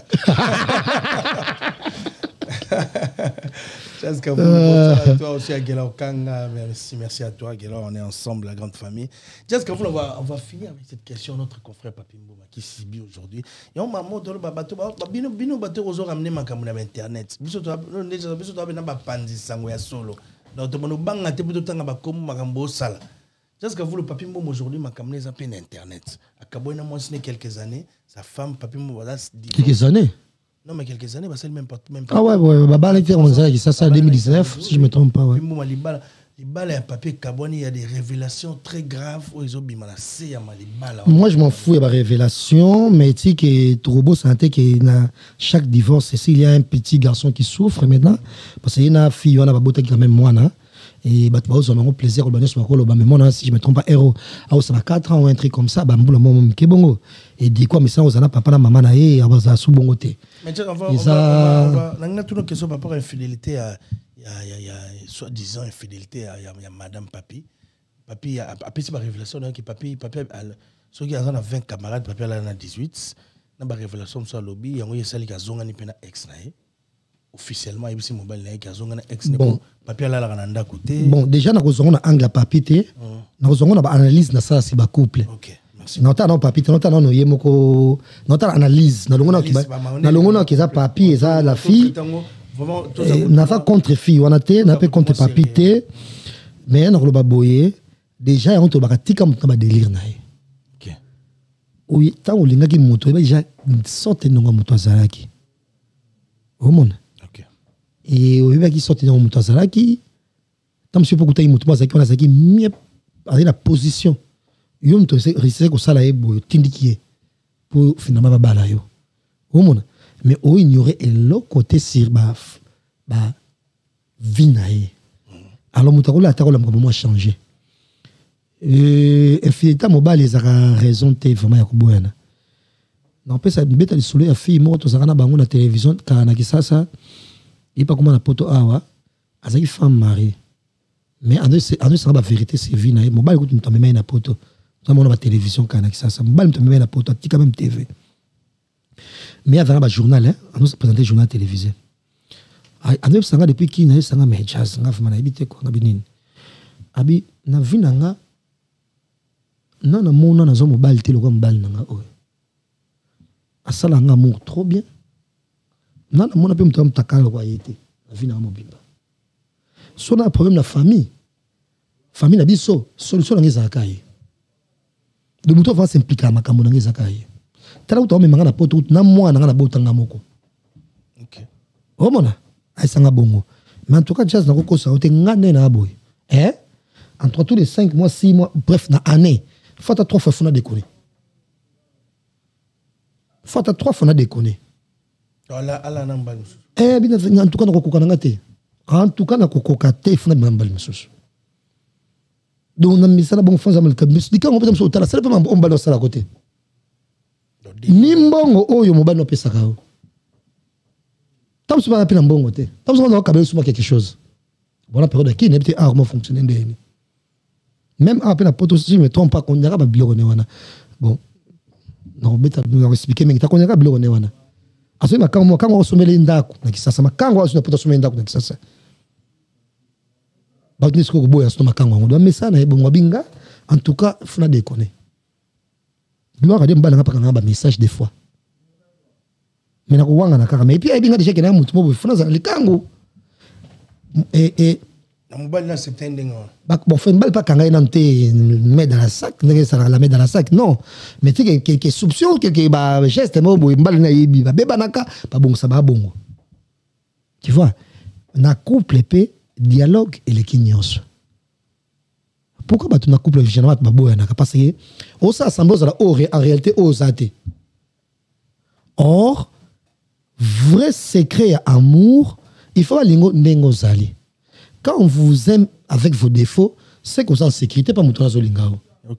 Jessica, euh... toi aussi à Gela Okanga, merci, merci à toi Gela, on est ensemble, la grande famille. Jessica, on va, on va finir avec cette question, notre confrère Papi Mboma qui subit aujourd'hui. Et on m'a montré le bateau, bino bino bateau aux hommes amené ma caméra internet. Biso toi, déjà biso toi na ba pandi sango ya solo. Donc to mono banga te plutôt tanga ba comme makambo sala. Jessica, vous le Papi Mboma aujourd'hui ma caméra est en internet. À Kaboina moi c'est quelques années, sa femme Papi Mboma
quelques années.
Non, mais quelques années, parce que même pas. Même
pas ah ouais, ouais, bah, bah, on dirait ça, ça, deux mille dix-neuf, si je ne me trompe pas. Ouais.
Les balles à papier Kabouani, il y a des révélations très graves.
Moi, je m'en fous, il y a des révélations, mais tu sais que Tourobo sentait que chaque divorce, il y a un petit garçon qui souffre maintenant, parce qu'il y a une fille, on a pas quand même moi, et bah, tu vas plaisir, au bonheur, mais moi, si je ne me trompe pas, héros, ça va quatre ans ou un truc comme ça, bah, moi, moi, qui bongo. Et dit quoi, mais ça, on a papa, la maman, et on va sous bon côté.
Mais on va, on va, on va, toutes nos questions par rapport à l'infidélité, il y a, il y a, soi-disant infidélité, il y a, il y a Madame Papi. Papi, après c'est ma révélation, que Papi, Papi, ceux qui ont vingt camarades, Papi a dix-huit, dans la révélation sur le lobby, il y a celle qui a zonga ni pena ex nae. Officiellement, il y a mobile nae qui a zonga ex nae. Bon, Papi a la randa côté.
Bon, déjà na zonga angle Papi te, na zonga na analyse na ça c'est ba couple.
OK.
Nota non papi nota non yemoko nota analyse na longona ki na longona ki za papi eza la fille na va contre fille on a té na pe contre papi té mais na loba boye déjà on to ba tika mutu ba délire na ye OK oui ta olinga ki mutu ba déjà sorte nonga mutu azalaki omona
OK
et oyi ba ki sorte nonga mutu azalaki tam si pokuta mutu bazaki on azaki mieux avec la position yo mto risque ko sala ebo tindiki pour finalement ba bala yo omona mais o ignorer le côté sur ba ba vinae alors mutako la takola mko changer euh infidélité mobile les a raison te vraiment ya kuboyana non peut ça beta le soleil a fille moto zakana bango na télévision kana kisasa ipa kuma na poto awa azaki femme mariée mais en deux en deux ça la vérité c'est vinae mobile ko tu me na poto on a la télévision quand ça ça me met la pote quand même T V mais avant un journal hein on nous présentait journal télévisé à neuf ça depuis qui n'a ça n'a mais jazz n'a vraiment habité quoi n'a binine abi na vinanga non na mon na zo mobile télé comme balle nanga oh à ça là amour trop bien non mon appel me tombe takala quoi été na vinanga mobile so na problème la famille famille na biso solution na ngezakaye de muto va s'impliquer ma makambo nanga zakaye tala uto me mangana poto na moi na ngana botanga moko
OK
o mona ai sanga bongo mais en tout cas jazz na ko sa ote ngane na boy eh entre tous les cinq mois six mois bref na année fata trois fois fona déconner fata trois fois na déconner
ala ala namba
eh bina en tout cas na ko kokana te en tout cas na ko kokate fona namba misusu donc na misala bon fons amal kabis dika on peut me sauter la salle pas on balance à côté ni mbongo oyo mobali no pesa kao tam souvent appel mbongo te tam souvent on kabel souvent quelque chose voilà période qui n'est pas comment fonctionner ndeni même après la poto si je me trompe pas qu'on ira ba biloko ne wana bon non beta nous expliquer mais ta qu'on ira biloko ne wana aso ma kango kango somele ndako na kisasa makango aso na poto somele ndako na kisasa ba tnis ko boya sto makango ngo do message na bon binga en tout cas funa déconner gloire à Dieu mbala ngapa kanga ba message des fois mais na ko wanga na kaka mais puis binga déjà que na mutu mo funa za likango et et
na mobile na septembre ngo
ba bon fait mbala pas kanga inanté met dans la sac ne ça la met dans la sac non mais tu sais quelques soupçons quelques ba geste mo bo mbala na yibi ba beba naka ba bongo ça ba bongo tu vois na couple épée dialogue et les kinyos pourquoi bah tu n'as couple généralement bah boy n'a pas passé on s'assemble en réalité aux athées or vrai secret amour il faut lingo nengo zali quand on vous aime avec vos défauts c'est que vous en sécurité pas mouton azolingao
OK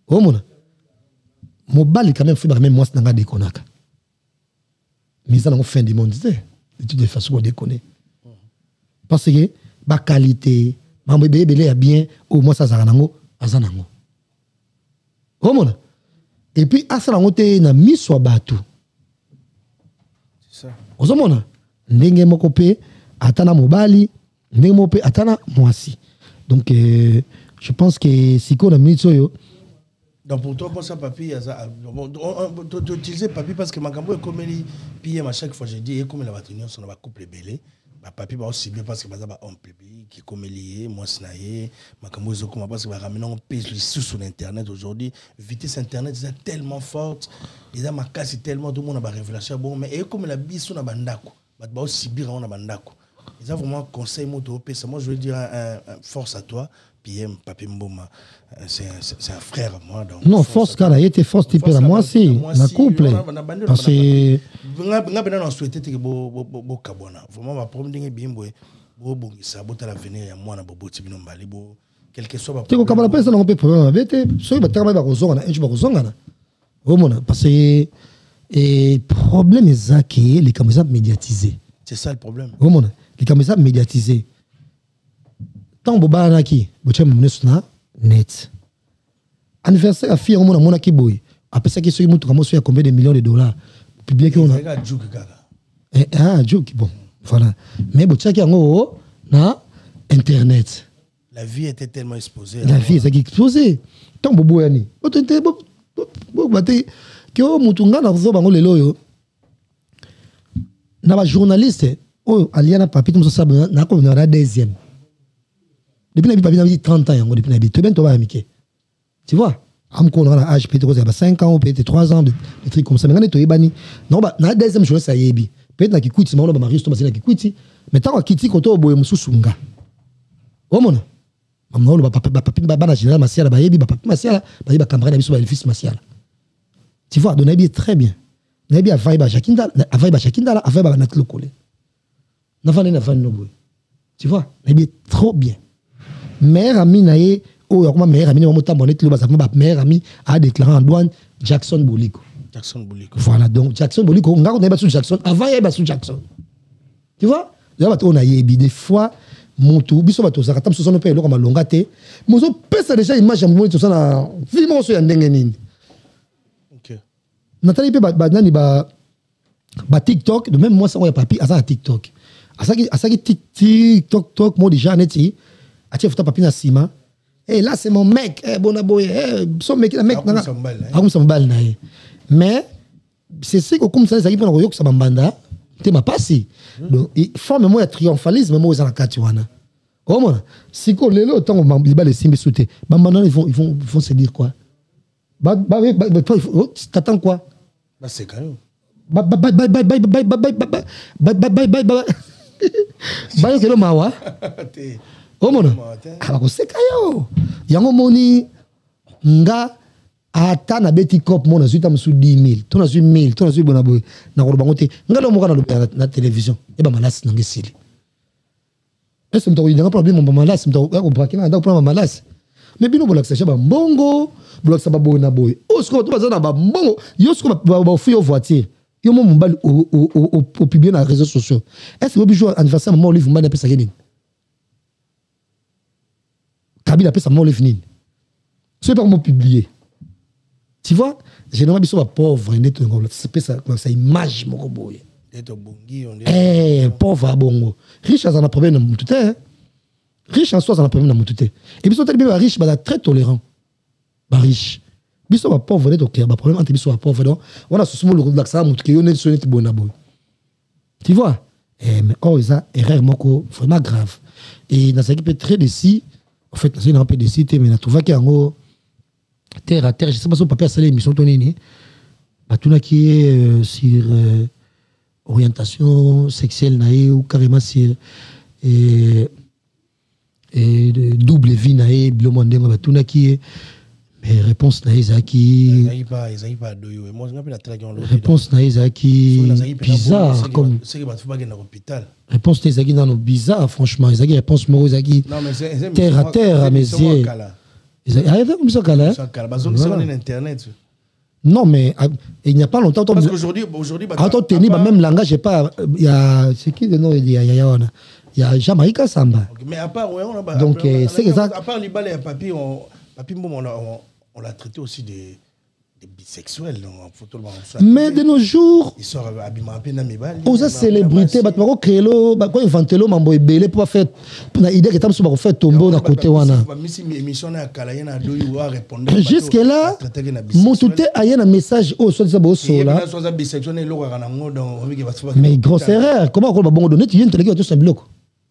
Oh mon. Mobile quand même fait même moi c'est dans déconnaka. Mais ça dans fin du monde de toute façon on déconne. Parce que ba qualité, ma bébé belé bien au moins ça ça nango azanango. Oh mon. Et puis asa nango te na miso batu.
C'est ça.
Ozomona ndenge moko pe atana mobali ndenge moko pe atana mwasi. Donc euh, je pense que si qu'on a mis ça yo.
Donc pour toi, pour ça, papi, tu utilises papi parce que ma gambo est comme il P M à chaque fois, je dis, comme la bâtonnière, on va couper belé. Ma papi va aussi bien parce que ma homme public, qui est comme il est, moi, snaye, ma gambo est comme parce que va ramener un pèse sous sur Internet aujourd'hui. Vitesse Internet, c'est tellement forte. Et ma casse, c'est tellement, tout le monde a des révélations. Bon, mais comme la bise, on a bandako. Ma va aussi bien, on a bandako. Et ça, vraiment, conseil, moi, moi, je veux dire, un, un, force à toi. P M, Papi Mboma, c'est un, un frère à moi. Donc
non, force, car il était force, type à moi aussi. Ma couple. Parce que.
Je souhaite que vous cabona. Vraiment, ma première bien, vous ça, vous allez venir à moi, vous allez venir quel que soit.
Tu comprends pas ça, on peut problème avec. Soit il va travailler par un jour par un jour. Parce que le problème est que les caméras médiatisées.
C'est ça le problème.
Les caméras médiatisées. Tant boba naki boche mnesuna net anniversaire a fille on mona ki boy après ça qui soit mutu kamo soit combien de millions de dollars publier que on a eh ah joke bon voilà mais boche ki ngo na internet
la vie était tellement exposée
la vie est exposée tant bobo yani otente bo bo bate que o mutu ngana zo bango lelo yo na ba journaliste o aliana papi tout ça na ko na deuxième. Depuis que je suis trente ans, depuis que je suis américain. Tu vois, je suis âge peut-être cinq ans, peut-être trois ans, des trucs comme ça. Mais quand je suis non, la deuxième chose, c'est que peut-être que je suis un mari, je suis un quitte. Mais tant que je suis un peu de sousunga. Oh mon. Maman, papa, papa, papa, général Massiala, papa, Massiala, papa, camarade, le fils Massiala. Tu vois, donc je très bien. Je suis à vibe à Chakinda, à vibe à Chakinda, à vibe à Natlo Kole. N'avant n'a pas de tu vois, je suis trop bien. Mère amie naé oh comment mère amie on t'a bonnet le bas ma mère amie a déclaré en douane Jackson Boliko.
Jackson Boliko.
Voilà donc Jackson Boliko on a pas sous Jackson avant il y a sous Jackson. Tu vois? Là on a yebi des fois mon tout biso bato ça tam so no pe lokoma longate mo so pesa déjà image ya mo to ça na film so ya ndenge nini.
OK.
Nathalie pe ba nani ba ba TikTok de même moi ça on ya papi à ça TikTok. À ça qui à ça qui TikTok TikTok moi déjà neti tu as papi na sima et là c'est mon mec eh bon aboy eh son mec mec na comme ça mbal na mais c'est ce que comme ça ça qui prend royo que ça bambanda te ma passé donc il forme moi triomphalisme moi za kati wana oh mon si ko lelo tant ba les simbi souté bambanda ils vont ils vont ils vont se dire quoi ba ba t'attends quoi
bah c'est quand même
ba ba ba ba ba ba ba ba ba ba ba ba ba que le mawa oh mon ah ko seka yo yango moni nga ata na beti cop mona zuita msu dix mille to na zu mille to na zu bona boy na ko bango te nga lo moka na na télévision e ba malasi na ngesili est-ce que mto yinga problème ba malasi mto ko braquer na da problème malasi mais bino bolakisa ba mbongo bolakisa ba boy na boy o sko to bazana ba mbongo yo sko ba fuyo voiture yo mo mbali au au au publier na réseaux sociaux est-ce que vous jour anniversaire mo livre mbana pesa kenini Kabila appelle ça mon livre nini. C'est pas comment publier. Tu vois, généralement ils sont pauvres, net c'est ça ça image mon boy.
D'être bongi on dit.
Eh pauvre bongo. Riche ça n'a problème dans tout hein. Riche en soi ça n'a problème dans tout et puis sont tellement riche bah très tolérant. Bah riche. Ils sont pauvres net OK, bah problème entre ils sont pauvres donc on a ce mot le là ça mon tout on est sur net bon boy. Tu vois? Eh mais oh ça erreur moko vraiment grave. Et dans ça qui peut très décis en fait, c'est un peu de cité, mais tu vois qu'il y a un terre à terre. Je ne sais pas si on peut faire ça, l'émission Tonini. Tout là qui est euh, sur euh, orientation sexuelle naïe ou carrément sur et, et double vie naïe, blomondé, tout là qui est mais réponse naïe qui réponse naïe qui bizarre comme réponse naïe dans nos bizarre franchement ils ont réponse moi ils terre à terre à mes yeux Ils ont arrêté comme ça, Kala.
Voilà. Internet.
Non, mais il n'y a pas longtemps.
Parce qu'aujourd'hui, aujourd'hui,
attends, tenir le même langage, j'ai pas. Il y a. C'est qui le nom? Il y a. Il y a Jamaïca Samba.
Mais à part, ouais, on a.
Donc, c'est exact.
À part les balles et Papi, on, Papi, on l'a on, on traité aussi des, des bisexuels. En photo,
mais de nos jours.
Ils sont abîmés à peine à mes balles.
Aux célébrités, bah, tu vas créer l'eau, bah, quoi inventer l'eau, mambo belé pour faire. Pour l'idée que tu as fait tomber dans côté wana. Jusque là, mon tout est ailleurs un message au soit ça bosso là. Mais grosse erreur. Comment on va bon donner? Tu viens de te dire tout ça bloc.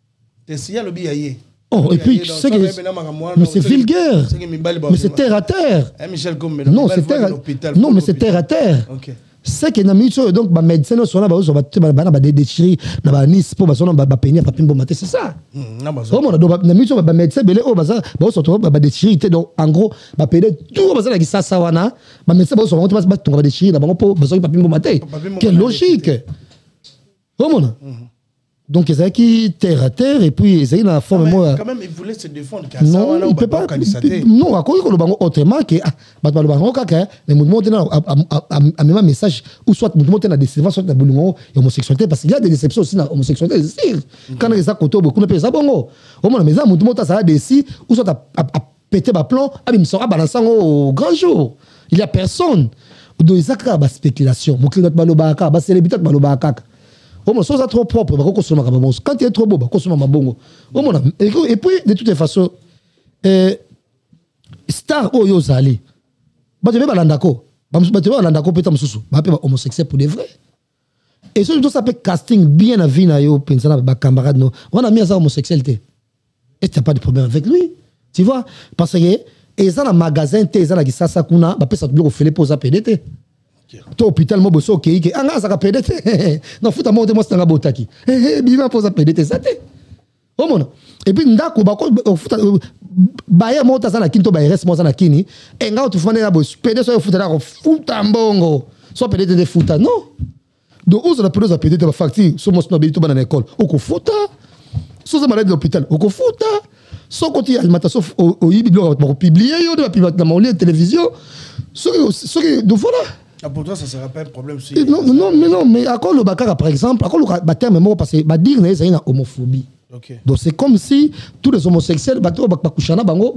Oh, et puis, tu sais que. Mais c'est vulgaire. Mais c'est terre à terre. Non, c'est terre à terre. Non, mais c'est terre à terre. C'est que dans le donc, les médecins sont là, ils ont des déchirés, ils ont des nice pour peigner, c'est ça. Dans les médecins, ils ont des déchirés. Donc, en gros, ils peigner tout, ils ont des sasawana, les médecins sont des déchirés, ils ont des papiers. Quelle logique. Donc, ils ont qui terre à terre, et puis ils ont une forme.
Quand même, ils voulaient se défendre.
Non, il ne peut pas. Non, à quoi il y a autrement que. Mais nous montrons un message, ou soit nous montrons la déception, soit la homosexualité, parce qu'il y a des déceptions aussi dans l'homosexualité. Quand on a des côtés, beaucoup de pays, ça bon. Au moins, mais ça, nous montrons ça décis, ou soit à péter ma plan, il me sera balançant au grand jour. Il n'y a personne. Donc, il y a des spéculations. Mon client de Malobaka, des célébrités de Malobaka. Oh, mon ça trop propre, quand il est trop beau, consommer ma bongo. Et puis, de toutes les façons, euh, star oh yo zali. Bah tu veux pas l'andako. Bah tu veux pas l'andako peut-être m'soussou. Bah peut homosexuel pour de vrai. Et ça, ça s'appelle casting bien à vie na yo pensana ba camarade no. On a mis ça homosexualité. Et tu n'as pas de problème avec lui. Tu vois? Parce que et ça dans magasin té ça na kisasa kuna ba pesa tu faire pour ça P D T. To hôpital mo boso ok que anga ça P D T. Non futa mo moi c'est nga botaki. Eh biva pour ça P D T ça té. Oh mon. Et puis ndako ba ko futa ba ya mo ta sana kinto ba reste mo sana kini. Enga tu fane na bo P D T so futa na ko futa mbongo. So P D T de futa non. Donc où ça la période à P D T ba facture so mo no bilito ba na école. O ko futa. So ça malade de l'hôpital. O ko futa. So côté alimentation au biblio ba publier yo de ba dans mon lien télévision. So so do voilà.
Ah, pour toi, ça ne sera pas un problème. Si
non, non, mais non, mais à quoi le Bakara, par exemple, à quoi le baptême, parce que bah dire qu'il y a une homophobie.
Okay.
Donc c'est comme si tous les homosexuels, bah toi, bah couchana bango, bah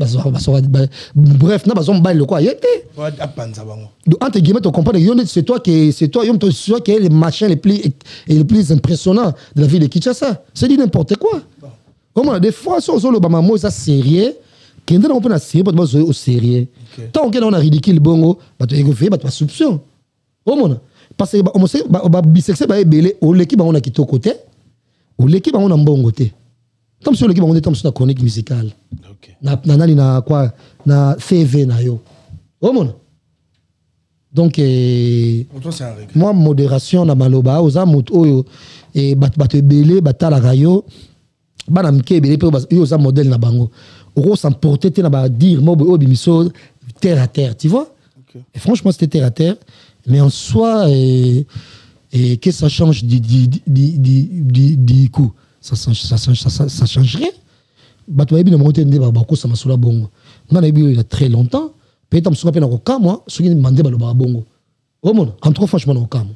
bref, na bah zom bail le quoi, y était. Donc entre guillemets, tu comprends, c'est toi qui, c'est toi, c'est toi qui est le machin les plus, les plus impressionnants de la ville de Kinshasa. C'est dit n'importe quoi. Comment des fois, sur le Bama, moi, ça sérieux. Quand on peut sérieux, pas au sérieux. Tant qu'on a ridicule bongo, bah tu es bah tu as soupçon. Oh mon, parce que on sait bah bisexuel bah belé au l'équipe on a quitté au côté, au l'équipe on a un bon côté. Comme sur l'équipe on est comme sur la chronique musicale. OK. Na na na quoi na C V na yo. Oh mon. Donc euh, moi modération na maloba aux amout oyo et bat bat belé batala rayo bana mke belé pe yo za modèle na bango. On s'emporter na ba dire mo bo bimiso terre à terre, tu vois? Okay. Et franchement c'était terre à terre. Mais en soi, et, et que ça change du, du, du, du, du, du coup, ça change, ça change, ça, ça, ça change rien. Bah, tu vas bien monter des babako, ça m'a soula bongo. On a vu il y a très longtemps. Peut-être que je suis au cas, moi, ce qui m'a demandé le babongo. Oh mon, en trois franchement, au cas.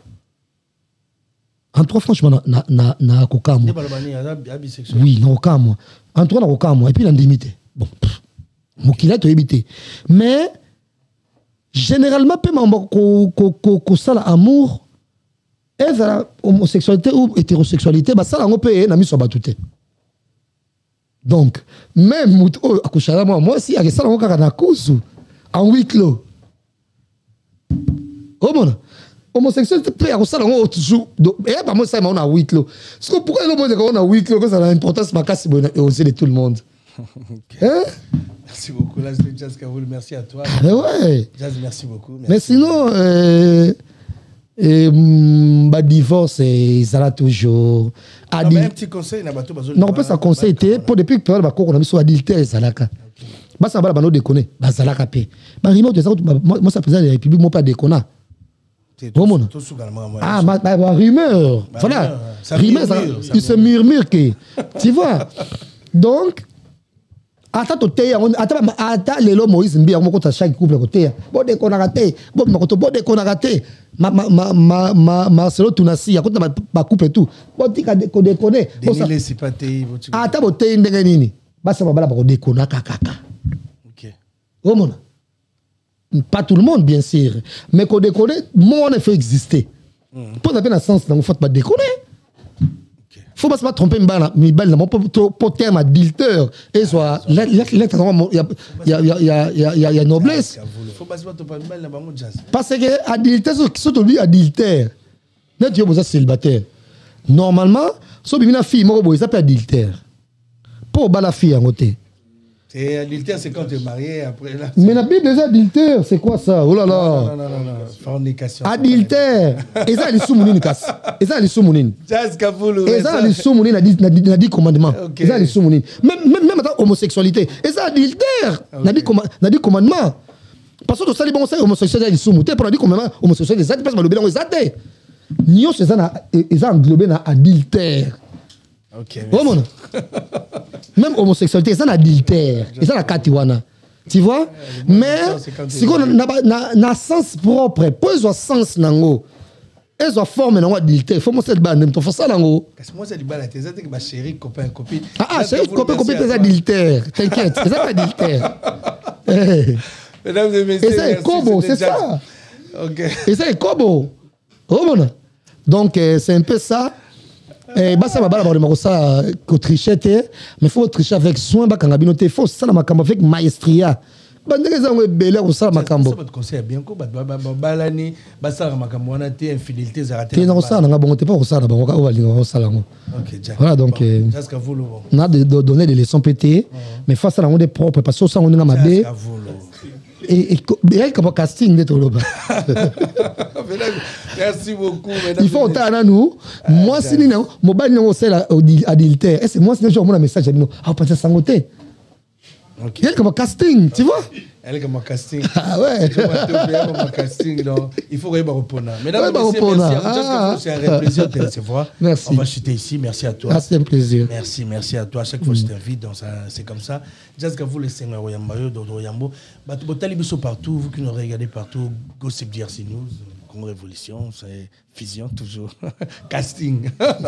En trois franchement, na na na au cas moi. Oui, na au cas moi. En trois na au cas moi. Et puis l'indemnité. Bon, mon qu'il a te évité. Mais généralement, quand ça l'amour, et la homosexualité ou hétérosexualité, bah ça on peut na mis sur batouté. Donc même à moi moi aussi avec ça on a na course en huis clos. Oh mon homosexualité peut à ça on toujours et pas moi ça on a huis clos. Parce que pourquoi le monde on a huis clos que ça a l'importance ma casse aux de tout le monde. Hein?
Merci beaucoup. Là, c'est Jazz Kavoul. Merci à toi.
Mais ouais.
Jazz, merci beaucoup. Merci.
Mais sinon, euh, euh, bah, divorce, ça là toujours.
Ah, di... Un petit conseil, n'a pas tout besoin.
Non, on peut ça conseil, pour depuis que période, on a mis sur adultère, ça là. Bah, ça va, bah, nous déconner. Bah, ça là, capé. Bah, remote, moi, ça faisait la République, moi, pas déconner. Bon, mon. Ah, bah, bah, rumeur. Voilà. Rumeur, il se murmure que. Tu vois? Donc, ata to teya ata ata lelo Moïse Mbia moko ta chaque couple ko teya bo de konaka te bo makoto bo de konaka te ma ma ma ma Marcelo Tunasi ya kota ba couple tout bo tika de ko de koné
Denile c'est pas tei
ata bo teya ndenge nini basa babala ba ko de konaka kaka.
OK.
Oh mon. Pas tout le monde bien sûr mais ko de koné mon on fait exister. Pour n'a pas sens dans faut pas déconner. Faut pas se tromper mais balle mon pour terme adultère et soit il y a il y a il y a il y a il y a noblesse.
Faut pas se tromper balle dans mon jazz.
Parce que adultère surtout lui adultère. Net yo boza célibataire. Normalement, so bimina fille moko boza pas adultère. Pour ba la fille en côté.
C'est adultère, c'est quand tu es marié après là.
Mais la Bible des adultères, c'est quoi ça? Oh là là.
Non non non non, fornication.
Adultère. Et ça les soumounini casse. Et ça les soumounini.
Jazz Kavoulou.
Et ça les soumounini n'a dit n'a dit commandement. Et ça les soumounini. Même même même homosexualité. Et ça adultère. N'a dit n'a dit commandement. Parce que ça les bon ça homosexualité les soumounité pour dire commandement homosexualité ça parce que le bilan est zaté. Nio c'est ça na et ça englobé na adultère.
OK.
Oh mon. Même homosexualité, c'est un adultère. Et ça, la katiwana. Tu vois? Mais, si on a un sens propre, pour qu'ils aient sens, ils ont forme d'adultère. Il faut que tu fasses ça.
Parce que moi, c'est que ma chérie, copain, copine.
Ah, chérie, copain, copine, c'est adultère. T'inquiète, c'est ça adultère.
Mesdames et messieurs,
c'est Kobo, c'est ça.
OK.
Et c'est Kobo. Oh mon. Donc, c'est un peu ça. Eh bah ça va pas avoir ça que tricher mais faut tricher avec soin ba kanga binoté faut ça na makambo avec maestria ba ndenge za ngwe belé ko ça makambo
ça votre conseil bien ko ba ba balani ba ça makambo na te infidélité za raté
te na ça na bongo te pas ko ça na bongo ka ba linga ko ça lango.
OK
voilà donc
est-ce que vous
on a de donner des leçons pété mais face à la monde propre parce que ça on a mabé et et comme casting de toloba.
Merci beaucoup mesdames.
Il faut entendre nous moi si ni mobile non c'est adultère et c'est moi si je mon message à nous ah pas ça sangoté. OK. Elle comme casting, tu vois?
Elle comme casting.
Ah ouais.
Comme casting donc il faut y répondre. Mesdames et messieurs, merci. C'est un plaisir de te recevoir.
Merci.
On va chuter ici. Merci à toi.
Ah, c'est un plaisir.
Merci, merci à toi. À chaque fois je t'invite donc c'est comme ça. Jazz Kavou le Seigneur Oyambayo Dodo Oyambo. Bah tu botali biso partout, vous qui nous regardez partout, Gossip D R C News, Congo Révolution, c'est fusion toujours. Casting.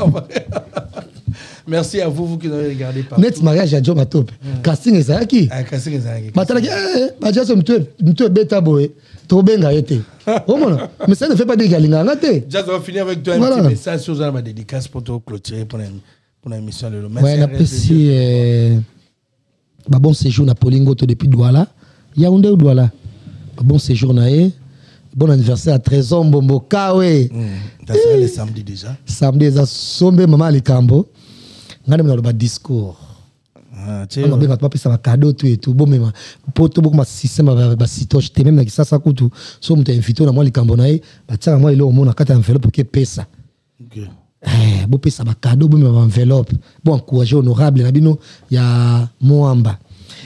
Merci à vous, vous qui nous regardez partout.
Net mariage à Joe Matop. Casting est ça qui?
Ah, casting est ça qui.
Bah t'as dit eh bah déjà c'est mtu mtu beta boy. Trop bien été. Oh mon. Mais ça ne fait pas des galinga ngate.
Jazz on va finir avec toi un voilà. Petit message sur ma dédicace pour te clôturer pour pour l'émission de l'homme.
Ouais, l'apprécie euh bah bon séjour na Polingo depuis Douala. Yaoundé ou Douala. Bah bon séjour na e. Bon anniversaire à Trésor Mbombo Kawe.
Ça sera le samedi déjà.
Samedi ça sombe maman Likambo. Ngane mna le discours. Ah, tu sais. On va pas passer un cadeau tout et tout. Bon même pour tout beaucoup ma système ba sitoche te même na ça ça kutu. So mta invité na moi Likambo na e, ba tia moi ile au mona kata enveloppe pour que pesa. OK. Eh, bo pesa ba cadeau bo même enveloppe. Bon encourager honorable na bino ya Moamba.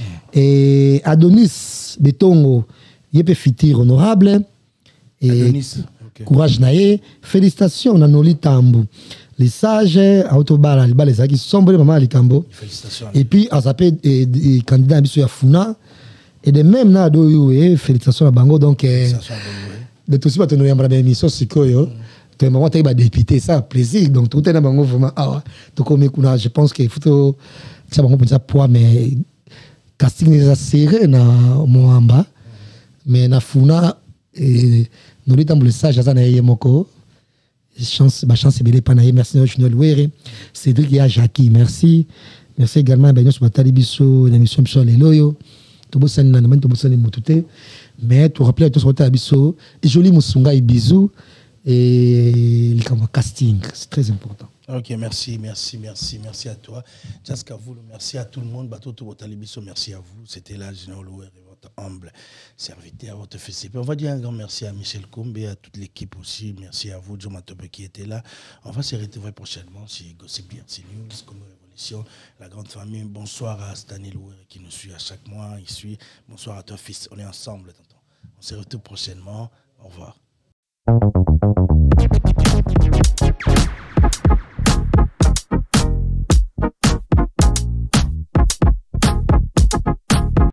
Et Adonis Betongo, yépe fitir honorable. Et
Adonis. Okay.
Courage naé, félicitations na Noli Tambo. Les sages autobala les balles qui sombre maman Likambo.
Félicitations.
Et puis à s'appelle et candidat biso ya Funa et de même na do yo félicitations à Bango donc félicitations à Bango. De tout ça tu nous yambra bien émission sikoyo. Tu maman t'es ba député ça plaisir donc tout est na Bango vraiment ah to comme kuna je pense qu'il faut ça Bango pour ça poids mais casting les a serré na Moamba mais na Funa et nous lui donnons le sage à na yemoko chance ma chance belle panaye merci Junior Louere Cédric et Jackie merci merci également ben sur batali biso l'émission biso leloyo to bosani na man to bosani mutute mais tu rappelles to sur batali biso et joli musunga et bisous et le casting c'est très important.
OK, merci, merci, merci, merci à toi. Jazz Kavoulou, merci à tout le monde. Bato Tobotalibiso, merci à vous. C'était là, Junior Louer et votre humble serviteur, votre F C P. On va dire un grand merci à Michel Kombe et à toute l'équipe aussi. Merci à vous, Joe Matope qui était là. On va se retrouver prochainement sur Gossip D R C News, Congo Révolution, la grande famille. Bonsoir à Stanley Louer qui nous suit à chaque mois. Il suit. Bonsoir à toi, fils. On est ensemble, tonton. On se retrouve prochainement. Au revoir.